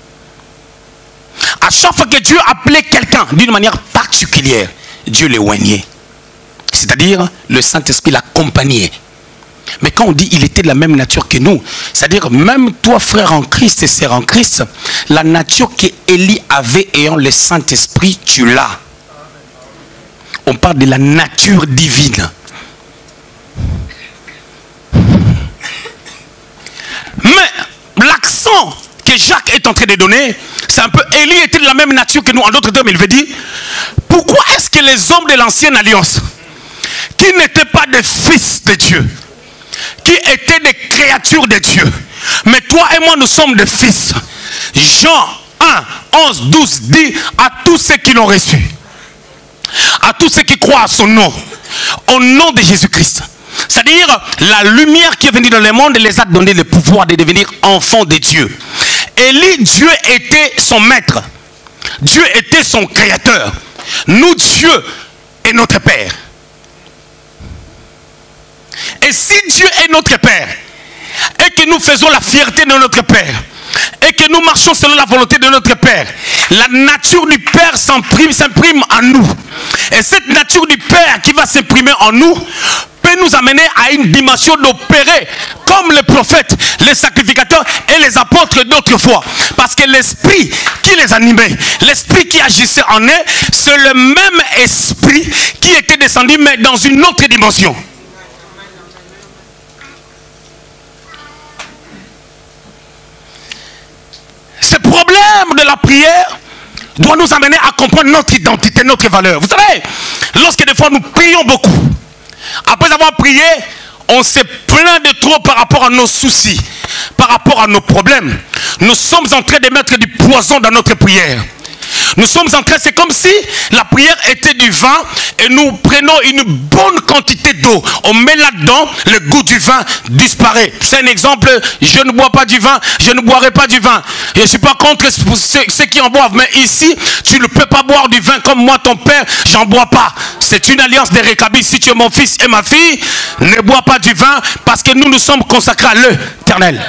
À chaque fois que Dieu appelait quelqu'un d'une manière particulière, Dieu le oignait. C'est-à-dire, le Saint-Esprit l'accompagnait. Mais quand on dit il était de la même nature que nous, c'est-à-dire même toi frère en Christ et sœur en Christ, la nature qu'Élie avait ayant le Saint-Esprit, tu l'as. On parle de la nature divine. Mais l'accent que Jacques est en train de donner, c'est un peu Élie était de la même nature que nous. En d'autres termes, il veut dire, pourquoi est-ce que les hommes de l'ancienne alliance, qui n'étaient pas des fils de Dieu, qui étaient des créatures de Dieu, mais toi et moi nous sommes des fils. Jean un, onze, douze dit à tous ceux qui l'ont reçu, à tous ceux qui croient à son nom, au nom de Jésus-Christ. C'est-à-dire, la lumière qui est venue dans le monde les a donné le pouvoir de devenir enfants de Dieu. Élie, Dieu était son maître. Dieu était son créateur. Nous, Dieu est notre Père. Et si Dieu est notre Père, et que nous faisons la fierté de notre Père, et que nous marchons selon la volonté de notre Père, la nature du Père s'imprime, s'imprime en nous. Et cette nature du Père qui va s'imprimer en nous, peut nous amener à une dimension d'opérer comme les prophètes, les sacrificateurs et les apôtres d'autrefois. Parce que l'esprit qui les animait, l'esprit qui agissait en eux, c'est le même esprit qui était descendu mais dans une autre dimension. Ce problème de la prière doit nous amener à comprendre notre identité, notre valeur. Vous savez, lorsque des fois nous prions beaucoup, après avoir prié, on se plaint de trop par rapport à nos soucis, par rapport à nos problèmes. Nous sommes en train de mettre du poison dans notre prière. Nous sommes en train, c'est comme si la prière était du vin et nous prenons une bonne quantité d'eau. On met là-dedans, le goût du vin disparaît. C'est un exemple, je ne bois pas du vin, je ne boirai pas du vin. Je ne suis pas contre ceux qui en boivent, mais ici, tu ne peux pas boire du vin comme moi, ton père, j'en bois pas. C'est une alliance de récabis. Si tu es mon fils et ma fille, ne bois pas du vin parce que nous nous sommes consacrés à l'Éternel.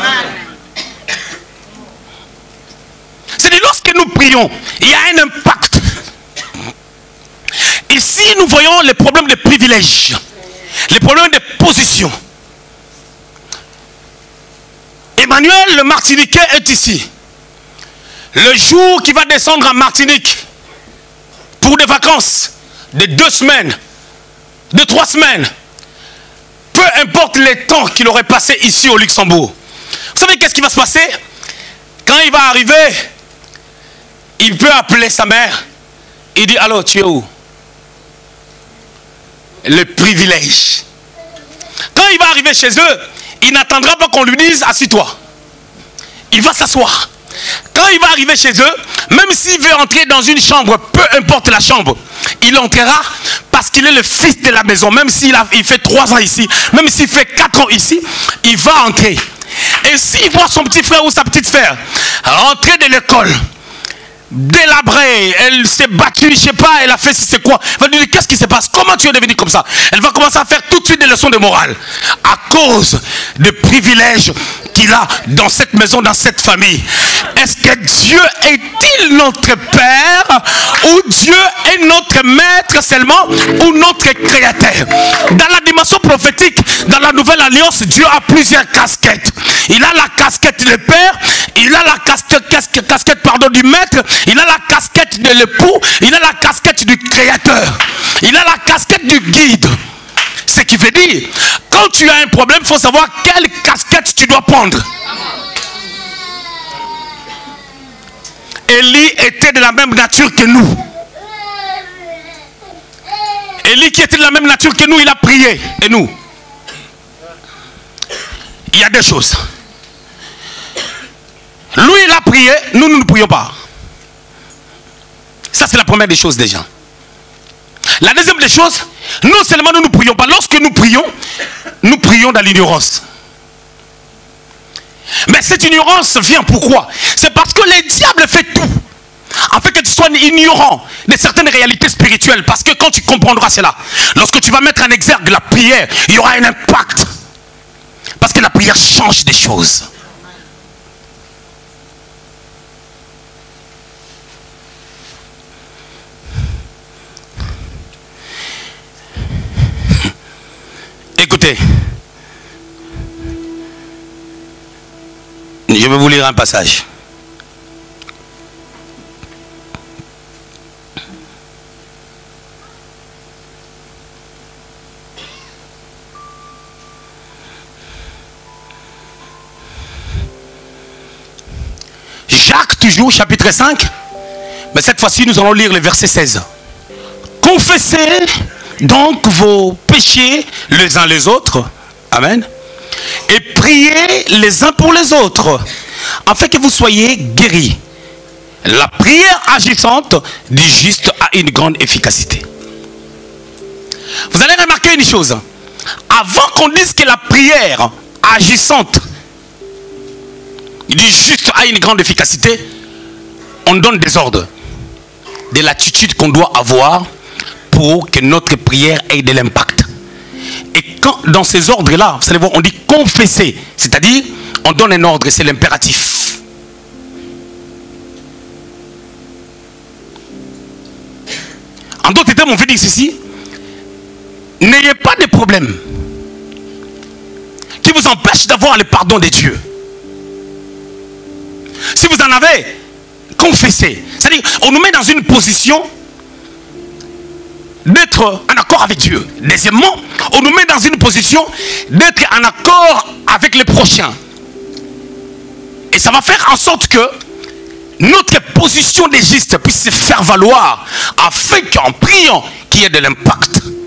C'est-à-dire, lorsque nous prions, il y a un impact. Ici, nous voyons les problèmes de privilèges, les problèmes de position. Emmanuel, le Martiniquais, est ici. Le jour qu'il va descendre en Martinique pour des vacances de deux semaines, de trois semaines, peu importe les temps qu'il aurait passé ici au Luxembourg. Vous savez qu'est-ce qui va se passer? Quand il va arriver, il peut appeler sa mère. Il dit, allô, tu es où? Le privilège. Quand il va arriver chez eux, il n'attendra pas qu'on lui dise, assis-toi. Il va s'asseoir. Quand il va arriver chez eux, même s'il veut entrer dans une chambre, peu importe la chambre, il entrera parce qu'il est le fils de la maison. Même s'il a, il fait trois ans ici, même s'il fait quatre ans ici, il va entrer. Et s'il voit son petit frère ou sa petite sœur rentrer de l'école, délabrée, elle s'est battue, je sais pas, elle a fait si c'est quoi, elle va lui dire qu'est-ce qui se passe, comment tu es devenu comme ça? Elle va commencer à faire tout de suite des leçons de morale à cause des privilèges qu'il a dans cette maison, dans cette famille. Est-ce que Dieu est-il notre Père ou Dieu est notre Maître seulement ou notre Créateur? Dans la dimension prophétique, dans la Nouvelle Alliance, Dieu a plusieurs casquettes. Il a la casquette du Père, il a la casquette, casquette, casquette pardon, du Maître, il a la casquette de l'époux, il a la casquette du Créateur, il a la casquette du guide. Ce qui veut dire, quand tu as un problème, il faut savoir quelle casquette tu dois prendre. Élie était de la même nature que nous. Élie qui était de la même nature que nous, il a prié. Et nous, il y a deux choses. Lui, il a prié, nous, nous ne prions pas. Ça, c'est la première des choses déjà. La deuxième des choses, non seulement nous ne prions pas, lorsque nous prions, nous prions dans l'ignorance. Mais cette ignorance vient pourquoi? C'est parce que le diable fait tout afin que tu sois ignorant de certaines réalités spirituelles. Parce que quand tu comprendras cela, lorsque tu vas mettre en exergue la prière, il y aura un impact. Parce que la prière change des choses. Écoutez, je vais vous lire un passage. Jacques, toujours, chapitre cinq. Mais cette fois-ci, nous allons lire le verset seize. Confessez donc vos péchés les uns les autres. Amen. Et priez les uns pour les autres, afin que vous soyez guéris. La prière agissante du juste a une grande efficacité. Vous allez remarquer une chose. Avant qu'on dise que la prière agissante du juste a une grande efficacité, on donne des ordres de l'attitude qu'on doit avoir pour que notre prière ait de l'impact. Et quand dans ces ordres-là, vous allez voir, on dit confesser, c'est-à-dire on donne un ordre, c'est l'impératif. En d'autres termes, on veut dire ceci: n'ayez pas de problème qui vous empêche d'avoir le pardon de Dieu. Si vous en avez, confessez. C'est-à-dire, on nous met dans une position d'être en accord avec Dieu. Deuxièmement, on nous met dans une position d'être en accord avec les prochains. Et ça va faire en sorte que notre position de juste puisse se faire valoir afin qu'en priant, qu'il y ait de l'impact. Vous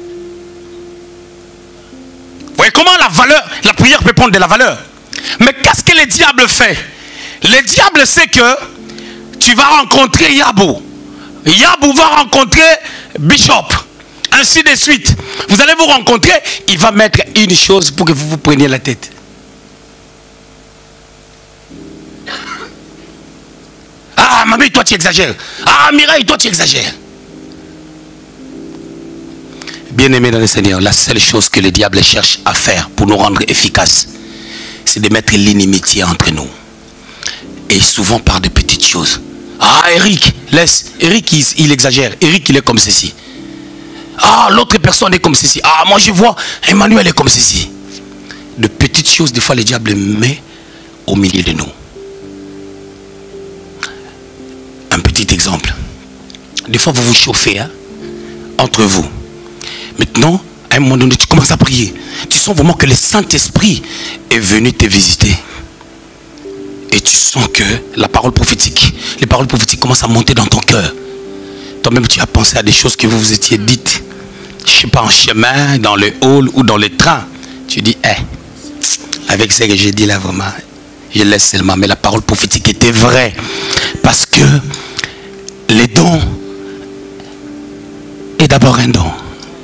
voyez comment la valeur, la prière peut prendre de la valeur. Mais qu'est-ce que le diable fait? Le diable sait que tu vas rencontrer Yabou. Yabou va rencontrer Bishop. Ainsi de suite. Vous allez vous rencontrer. Il va mettre une chose pour que vous vous preniez la tête. Ah, Mamie, toi tu exagères. Ah, Mireille, toi tu exagères. Bien-aimés dans le Seigneur, la seule chose que le diable cherche à faire pour nous rendre efficaces, c'est de mettre l'inimitié entre nous. Et souvent par de petites choses. Ah, Eric, laisse. Eric, il, il exagère. Eric, il est comme ceci. Ah, l'autre personne est comme ceci. Ah, moi je vois, Emmanuel est comme ceci. De petites choses, des fois, le diable met au milieu de nous. Un petit exemple. Des fois, vous vous chauffez hein, entre vous. Maintenant, à un moment donné, tu commences à prier. Tu sens vraiment que le Saint-Esprit est venu te visiter. Et tu sens que la parole prophétique, les paroles prophétiques commencent à monter dans ton cœur. Toi-même, tu as pensé à des choses que vous vous étiez dites. Je ne sais pas, en chemin, dans le hall ou dans le train. Tu dis, eh, avec ce que j'ai dit là, vraiment, je laisse seulement. Mais la parole prophétique était vraie. Parce que les dons est d'abord un don.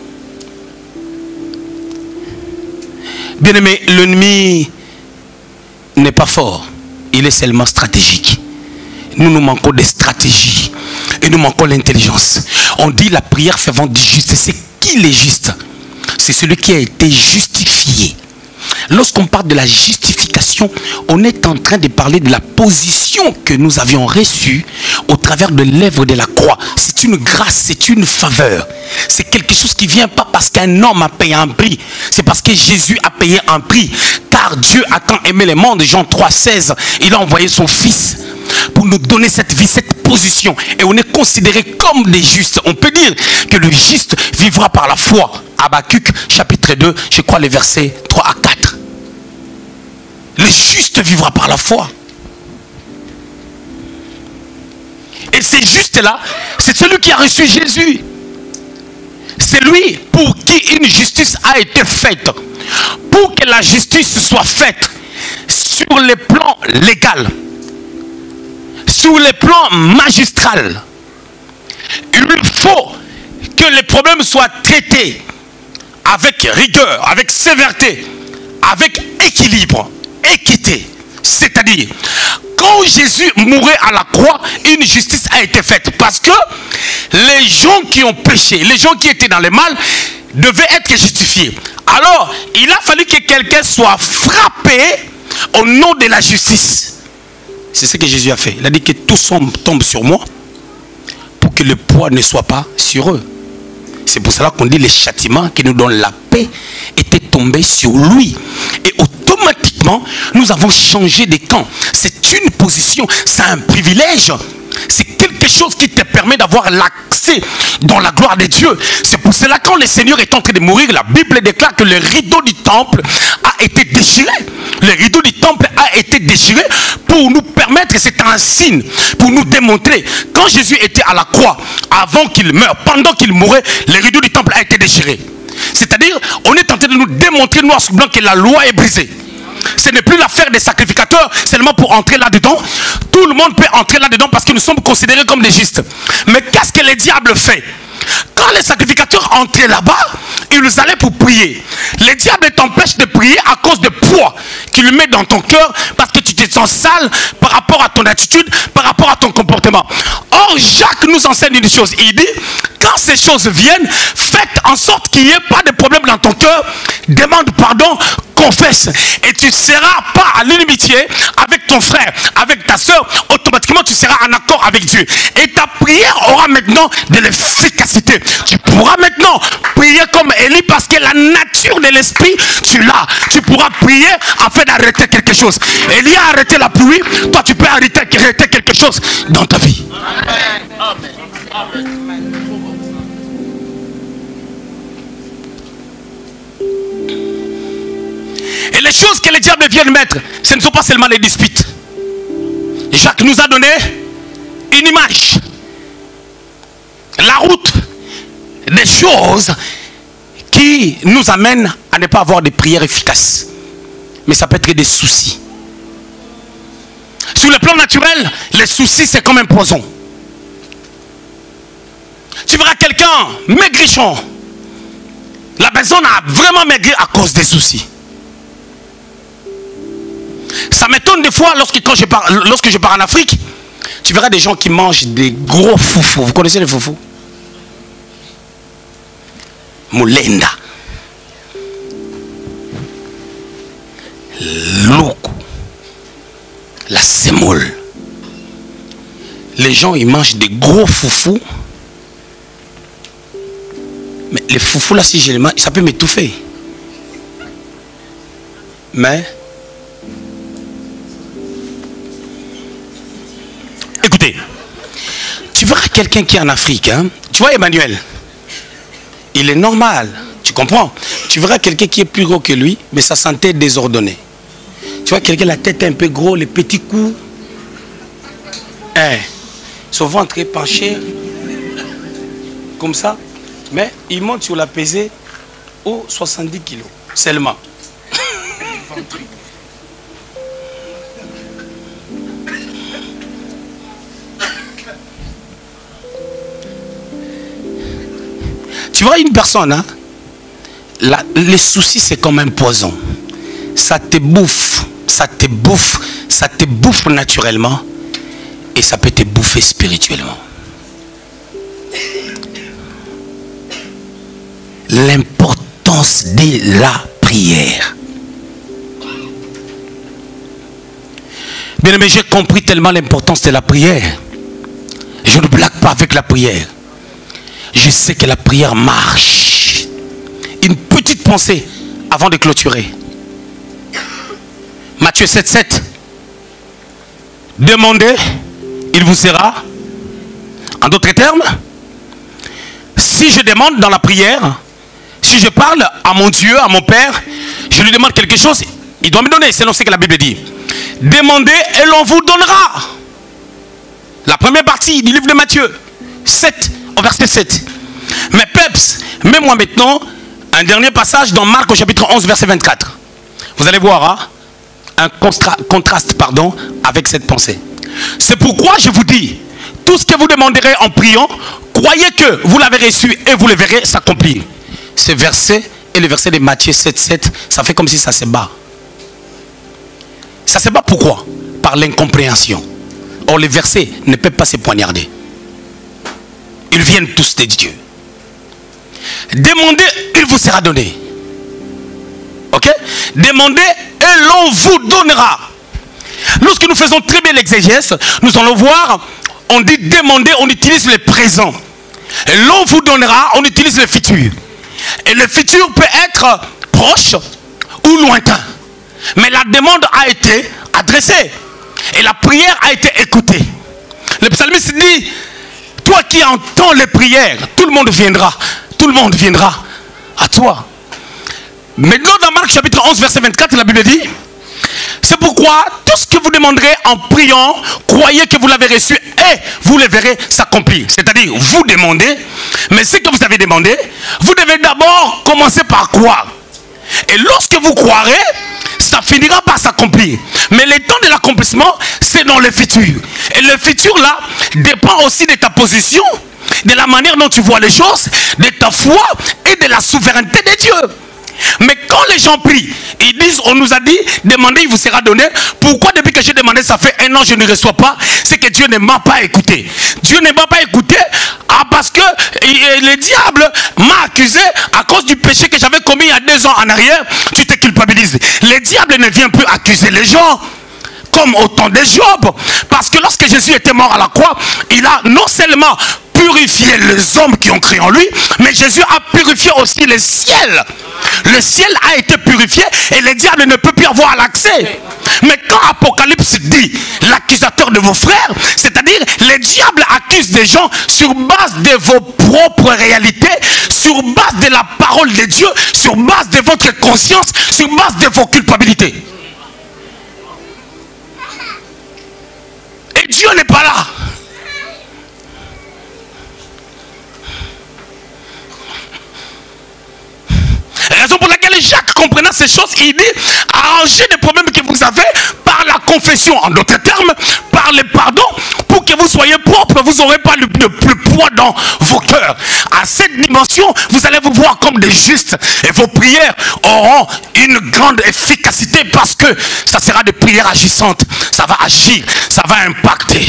Bien aimé, l'ennemi n'est pas fort. Il est seulement stratégique. Nous nous manquons de stratégie. Et nous manquons l'intelligence. On dit la prière fervente du juste. C'est qui le juste? C'est celui qui a été justifié. lorsqu'on parle de la justification, on est en train de parler de la position que nous avions reçue au travers de l'œuvre de la croix. C'est une grâce, c'est une faveur. C'est quelque chose qui ne vient pas parce qu'un homme a payé un prix. C'est parce que Jésus a payé un prix. Car Dieu a tant aimé le monde, Jean trois, seize, il a envoyé son Fils pour nous donner cette vie, cette position. Et on est considéré comme des justes. On peut dire que le juste vivra par la foi. Habakkuk chapitre deux, je crois les versets trois à quatre. Le juste vivra par la foi. Et c'est juste là, c'est celui qui a reçu Jésus. C'est lui pour qui une justice a été faite. Pour que la justice soit faite sur le plan légal, sur le plan magistral, il faut que les problèmes soient traités avec rigueur, avec sévérité, avec équilibre, équité. C'est-à-dire, quand Jésus mourait à la croix, une justice a été faite. Parce que les gens qui ont péché, les gens qui étaient dans le mal, devaient être justifiés. Alors, il a fallu que quelqu'un soit frappé au nom de la justice. C'est ce que Jésus a fait. Il a dit que tout tombe sur moi pour que le poids ne soit pas sur eux. C'est pour cela qu'on dit les châtiments qui nous donnent la paix étaient tombés sur lui. Et automatiquement, nous avons changé de camp. C'est une position, c'est un privilège. C'est quelque chose qui te permet d'avoir l'accès dans la gloire de Dieu. C'est pour cela quand le Seigneur est en train de mourir, la Bible déclare que le rideau du temple a été déchiré. Le rideau du temple a été déchiré pour nous permettre, c'est un signe, pour nous démontrer. Quand Jésus était à la croix, avant qu'il meure, pendant qu'il mourait, le rideau du temple a été déchiré. C'est-à-dire, on est en train de nous démontrer noir sur blanc que la loi est brisée. Ce n'est plus l'affaire des sacrificateurs seulement pour entrer là-dedans. Tout le monde peut entrer là-dedans parce que nous sommes considérés comme des justes. Mais qu'est-ce que le diable fait? Quand les sacrificateurs entraient là-bas, ils allaient pour prier. Le diable t'empêche de prier à cause de poids qu'il met dans ton cœur parce que tu te sens sale par rapport à ton attitude, par rapport à ton comportement. Or, Jacques nous enseigne une chose. Il dit, quand ces choses viennent, faites en sorte qu'il n'y ait pas de problème dans ton cœur. Demande pardon, confesse. Et tu ne seras pas à l'inimitié avec ton frère, avec ta soeur. Automatiquement, tu seras en accord avec Dieu. Et ta prière aura maintenant de l'efficacité. Tu pourras maintenant prier comme Élie parce que la nature de l'esprit, tu l'as. Tu pourras prier afin d'arrêter quelque chose. Élie a arrêté la pluie. Toi, tu peux arrêter, arrêter quelque chose dans ta vie. Amen. Amen. Amen. Et les choses que les diables viennent mettre, ce ne sont pas seulement les disputes. Jacques nous a donné une image. La route des choses qui nous amènent à ne pas avoir de prières efficaces. Mais ça peut être des soucis. Sur le plan naturel, les soucis c'est comme un poison. Tu verras quelqu'un maigrichon. La personne a vraiment maigri à cause des soucis. Ça m'étonne des fois lorsque, quand je pars, lorsque je pars en Afrique, tu verras des gens qui mangent des gros foufous. Vous connaissez les foufous? Moulenda. Loukou. La sémoule. Les gens ils mangent des gros foufous. Mais les foufous là, si je les mange, ça peut m'étouffer. Mais écoutez, tu verras quelqu'un qui est en Afrique, hein? Tu vois Emmanuel, il est normal, tu comprends? Tu verras quelqu'un qui est plus gros que lui, mais sa santé est désordonnée. Tu vois quelqu'un, la tête est un peu gros, les petits coups, hein, son ventre est penché, comme ça, mais il monte sur la pesée aux soixante-dix kilos, seulement. Tu vois une personne, hein, la, les soucis c'est comme un poison. Ça te bouffe, ça te bouffe, ça te bouffe naturellement et ça peut te bouffer spirituellement. L'importance de la prière. Bien aimé, j'ai compris tellement l'importance de la prière. Je ne blague pas avec la prière. Je sais que la prière marche. Une petite pensée avant de clôturer. Matthieu sept, sept. Demandez, il vous sera. En d'autres termes, si je demande dans la prière, si je parle à mon Dieu, à mon Père, je lui demande quelque chose, il doit me donner, c'est ce que la Bible dit. Demandez et l'on vous donnera. La première partie du livre de Matthieu sept, au verset sept. Mais Peps, mets-moi maintenant un dernier passage dans Marc au chapitre onze, verset vingt-quatre. Vous allez voir, hein, un contra contraste pardon, avec cette pensée. C'est pourquoi je vous dis, tout ce que vous demanderez en priant, croyez que vous l'avez reçu et vous le verrez s'accomplir. Ce verset et le verset de Matthieu sept, sept, ça fait comme si ça se bat. Ça se bat pourquoi? Par l'incompréhension. Or les versets ne peuvent pas se poignarder. Ils viennent tous de Dieu. Demandez, il vous sera donné. Ok? Demandez et l'on vous donnera. Lorsque nous faisons très bien l'exégèse, nous allons voir, on dit demander, on utilise le présent. Et l'on vous donnera, on utilise le futur. Et le futur peut être proche ou lointain. Mais la demande a été adressée. Et la prière a été écoutée. Le psalmiste dit, toi qui entends les prières, tout le monde viendra. Tout le monde viendra à toi. Maintenant dans Marc chapitre onze verset vingt-quatre, la Bible dit, c'est pourquoi tout ce que vous demanderez en priant, croyez que vous l'avez reçu et vous le verrez s'accomplir. C'est-à-dire, vous demandez, mais ce que vous avez demandé, vous devez d'abord commencer par croire. Et lorsque vous croirez, ça finira par s'accomplir. Mais le temps de l'accomplissement, c'est dans le futur. Et le futur là, dépend aussi de ta position, de la manière dont tu vois les choses, de ta foi et de la souveraineté de Dieu. Mais quand les gens prient, ils disent, on nous a dit, demandez, il vous sera donné. Pourquoi depuis que j'ai demandé, ça fait un an, je ne reçois pas? C'est que Dieu ne m'a pas écouté. Dieu ne m'a pas écouté ah, parce que et, et, le diable m'a accusé à cause du péché que j'avais commis il y a deux ans en arrière. Tu te culpabilises. Le diable ne vient plus accuser les gens comme au temps de Job. Parce que lorsque Jésus était mort à la croix, il a non seulement purifié les hommes qui ont cru en lui, mais Jésus a purifié aussi le ciel. Le ciel a été purifié et le diable ne peut plus avoir l'accès. Mais quand Apocalypse dit l'accusateur de vos frères, c'est-à-dire le diable accuse des gens sur base de vos propres réalités, sur base de la parole de Dieu, sur base de votre conscience, sur base de vos culpabilités. Et Dieu n'est pas là. Raison pour laquelle Jacques, comprenant ces choses, il dit, arrangez les problèmes que vous avez par la confession, en d'autres termes, par le pardon, pour que vous soyez propres, vous n'aurez pas le, le, le poids dans vos cœurs. À cette dimension, vous allez vous voir comme des justes et vos prières auront une grande efficacité parce que ça sera des prières agissantes. Ça va agir, ça va impacter.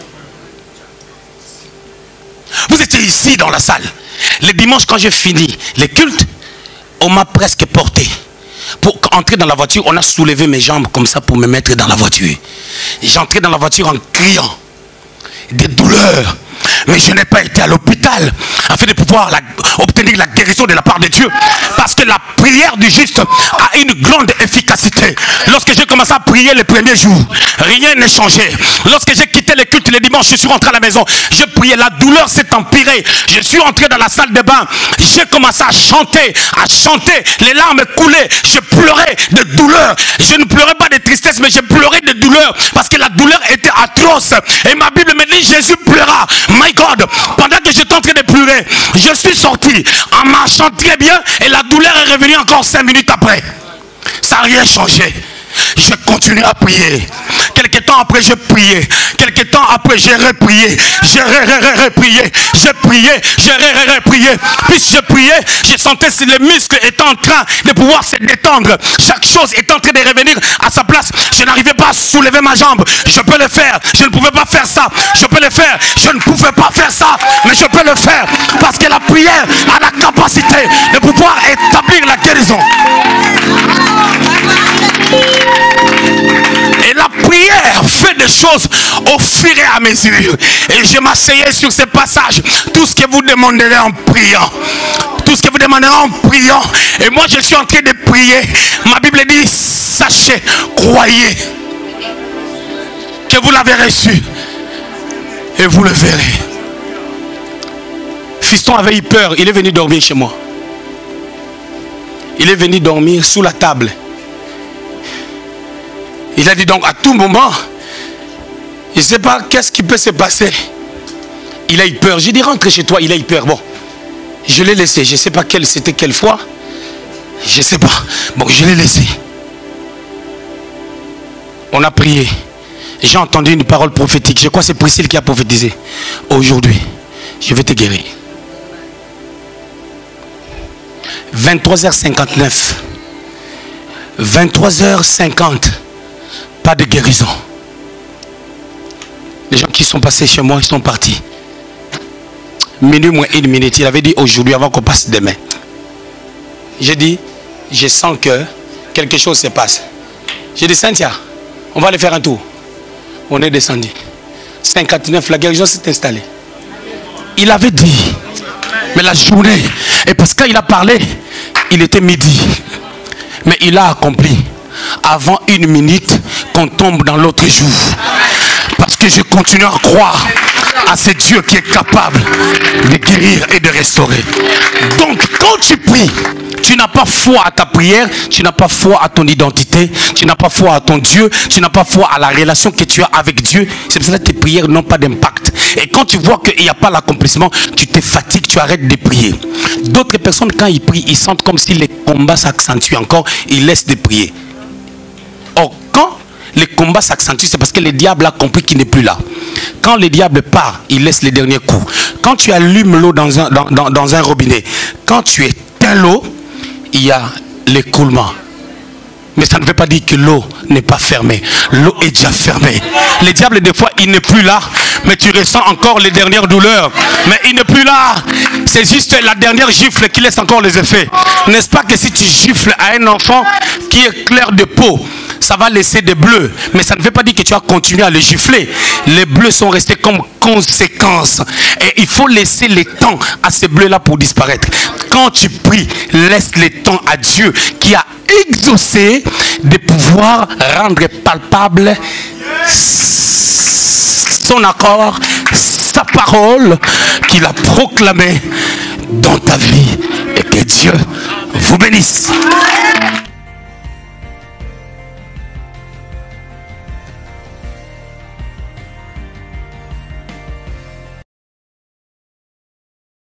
Vous étiez ici dans la salle. Le dimanche, quand j'ai fini les cultes, on m'a presque porté. Pour entrer dans la voiture, on a soulevé mes jambes comme ça pour me mettre dans la voiture. J'entrais dans la voiture en criant des douleurs. Mais je n'ai pas été à l'hôpital afin de pouvoir la, obtenir la guérison de la part de Dieu. Parce que la prière du juste a une grande efficacité. Lorsque j'ai commencé à prier les premiers jours, rien n'a changé. Lorsque j'ai quitté les cultes les dimanches, je suis rentré à la maison. Je priais, la douleur s'est empirée. Je suis entré dans la salle de bain. J'ai commencé à chanter, à chanter. Les larmes coulaient. Je pleurais de douleur. Je ne pleurais pas de tristesse, mais je pleurais de douleur. Parce que la douleur était atroce. Et ma Bible me dit, Jésus pleura. My God, pendant que j'étais en train de pleurer, je suis sorti en marchant très bien et la douleur est revenue encore cinq minutes après. Ça n'a rien changé. Je continue à prier. Quelques temps après, j'ai prié. Quelques temps après, j'ai reprié. J'ai reprié. J'ai prié. J'ai reprié. Puis je priais, je sentais que les muscles étaient en train de pouvoir se détendre. Chaque chose est en train de revenir à sa place. Je n'arrivais pas à soulever ma jambe. Je peux le faire. Je ne pouvais pas faire ça. Je peux le faire. Je ne pouvais pas faire ça. Mais je peux le faire. Parce que la prière a la capacité de pouvoir établir la guérison. Et la prière fait choses au fur et à mesure. Et je m'asseyais sur ce passage. Tout ce que vous demanderez en priant. Tout ce que vous demanderez en priant. Et moi je suis en train de prier. Ma Bible dit, sachez, croyez que vous l'avez reçu. Et vous le verrez. Fiston avait eu peur. Il est venu dormir chez moi. Il est venu dormir sous la table. Il a dit donc à tout moment, je ne sais pas qu'est-ce qui peut se passer. Il a eu peur. J'ai dit rentre chez toi. Il a eu peur. Bon, je l'ai laissé. Je ne sais pas quelle c'était quelle fois. Je ne sais pas. Bon, je l'ai laissé. On a prié. J'ai entendu une parole prophétique. Je crois que c'est Priscille qui a prophétisé. Aujourd'hui, je vais te guérir. vingt-trois heures cinquante-neuf. vingt-trois heures cinquante. Pas de guérison. Les gens qui sont passés chez moi, ils sont partis. Minuit moins une minute. Il avait dit aujourd'hui avant qu'on passe demain. J'ai dit, je sens que quelque chose se passe. J'ai dit, Cynthia, on va aller faire un tour. On est descendu. cinquante-neuf, la guérison s'est installée. Il avait dit, mais la journée, et parce qu'il a parlé, il était midi. Mais il a accompli avant une minute qu'on tombe dans l'autre jour. Parce que je continue à croire à ce Dieu qui est capable de guérir et de restaurer. Donc quand tu pries, tu n'as pas foi à ta prière, tu n'as pas foi à ton identité, tu n'as pas foi à ton Dieu, tu n'as pas foi à la relation que tu as avec Dieu. C'est pour ça que tes prières n'ont pas d'impact. Et quand tu vois qu'il n'y a pas l'accomplissement, tu te fatigues, tu arrêtes de prier. D'autres personnes, quand ils prient, ils sentent comme si les combats s'accentuent encore, ils laissent de prier. Or, quand les combats s'accentuent, c'est parce que le diable a compris qu'il n'est plus là. Quand le diable part, il laisse les derniers coups. Quand tu allumes l'eau dans un, dans, dans, dans un robinet, quand tu éteins l'eau, il y a l'écoulement. Mais ça ne veut pas dire que l'eau n'est pas fermée. L'eau est déjà fermée. Le diable, des fois, il n'est plus là. Mais tu ressens encore les dernières douleurs. Mais il n'est plus là. C'est juste la dernière gifle qui laisse encore les effets. N'est-ce pas que si tu gifles à un enfant qui est clair de peau, ça va laisser des bleus. Mais ça ne veut pas dire que tu vas continuer à le gifler. Les bleus sont restés comme conséquence. Et il faut laisser le temps à ces bleus-là pour disparaître. Quand tu pries, laisse le temps à Dieu qui a exaucé de pouvoir rendre palpable son accord, sa parole qu'il a proclamée dans ta vie. Et que Dieu vous bénisse.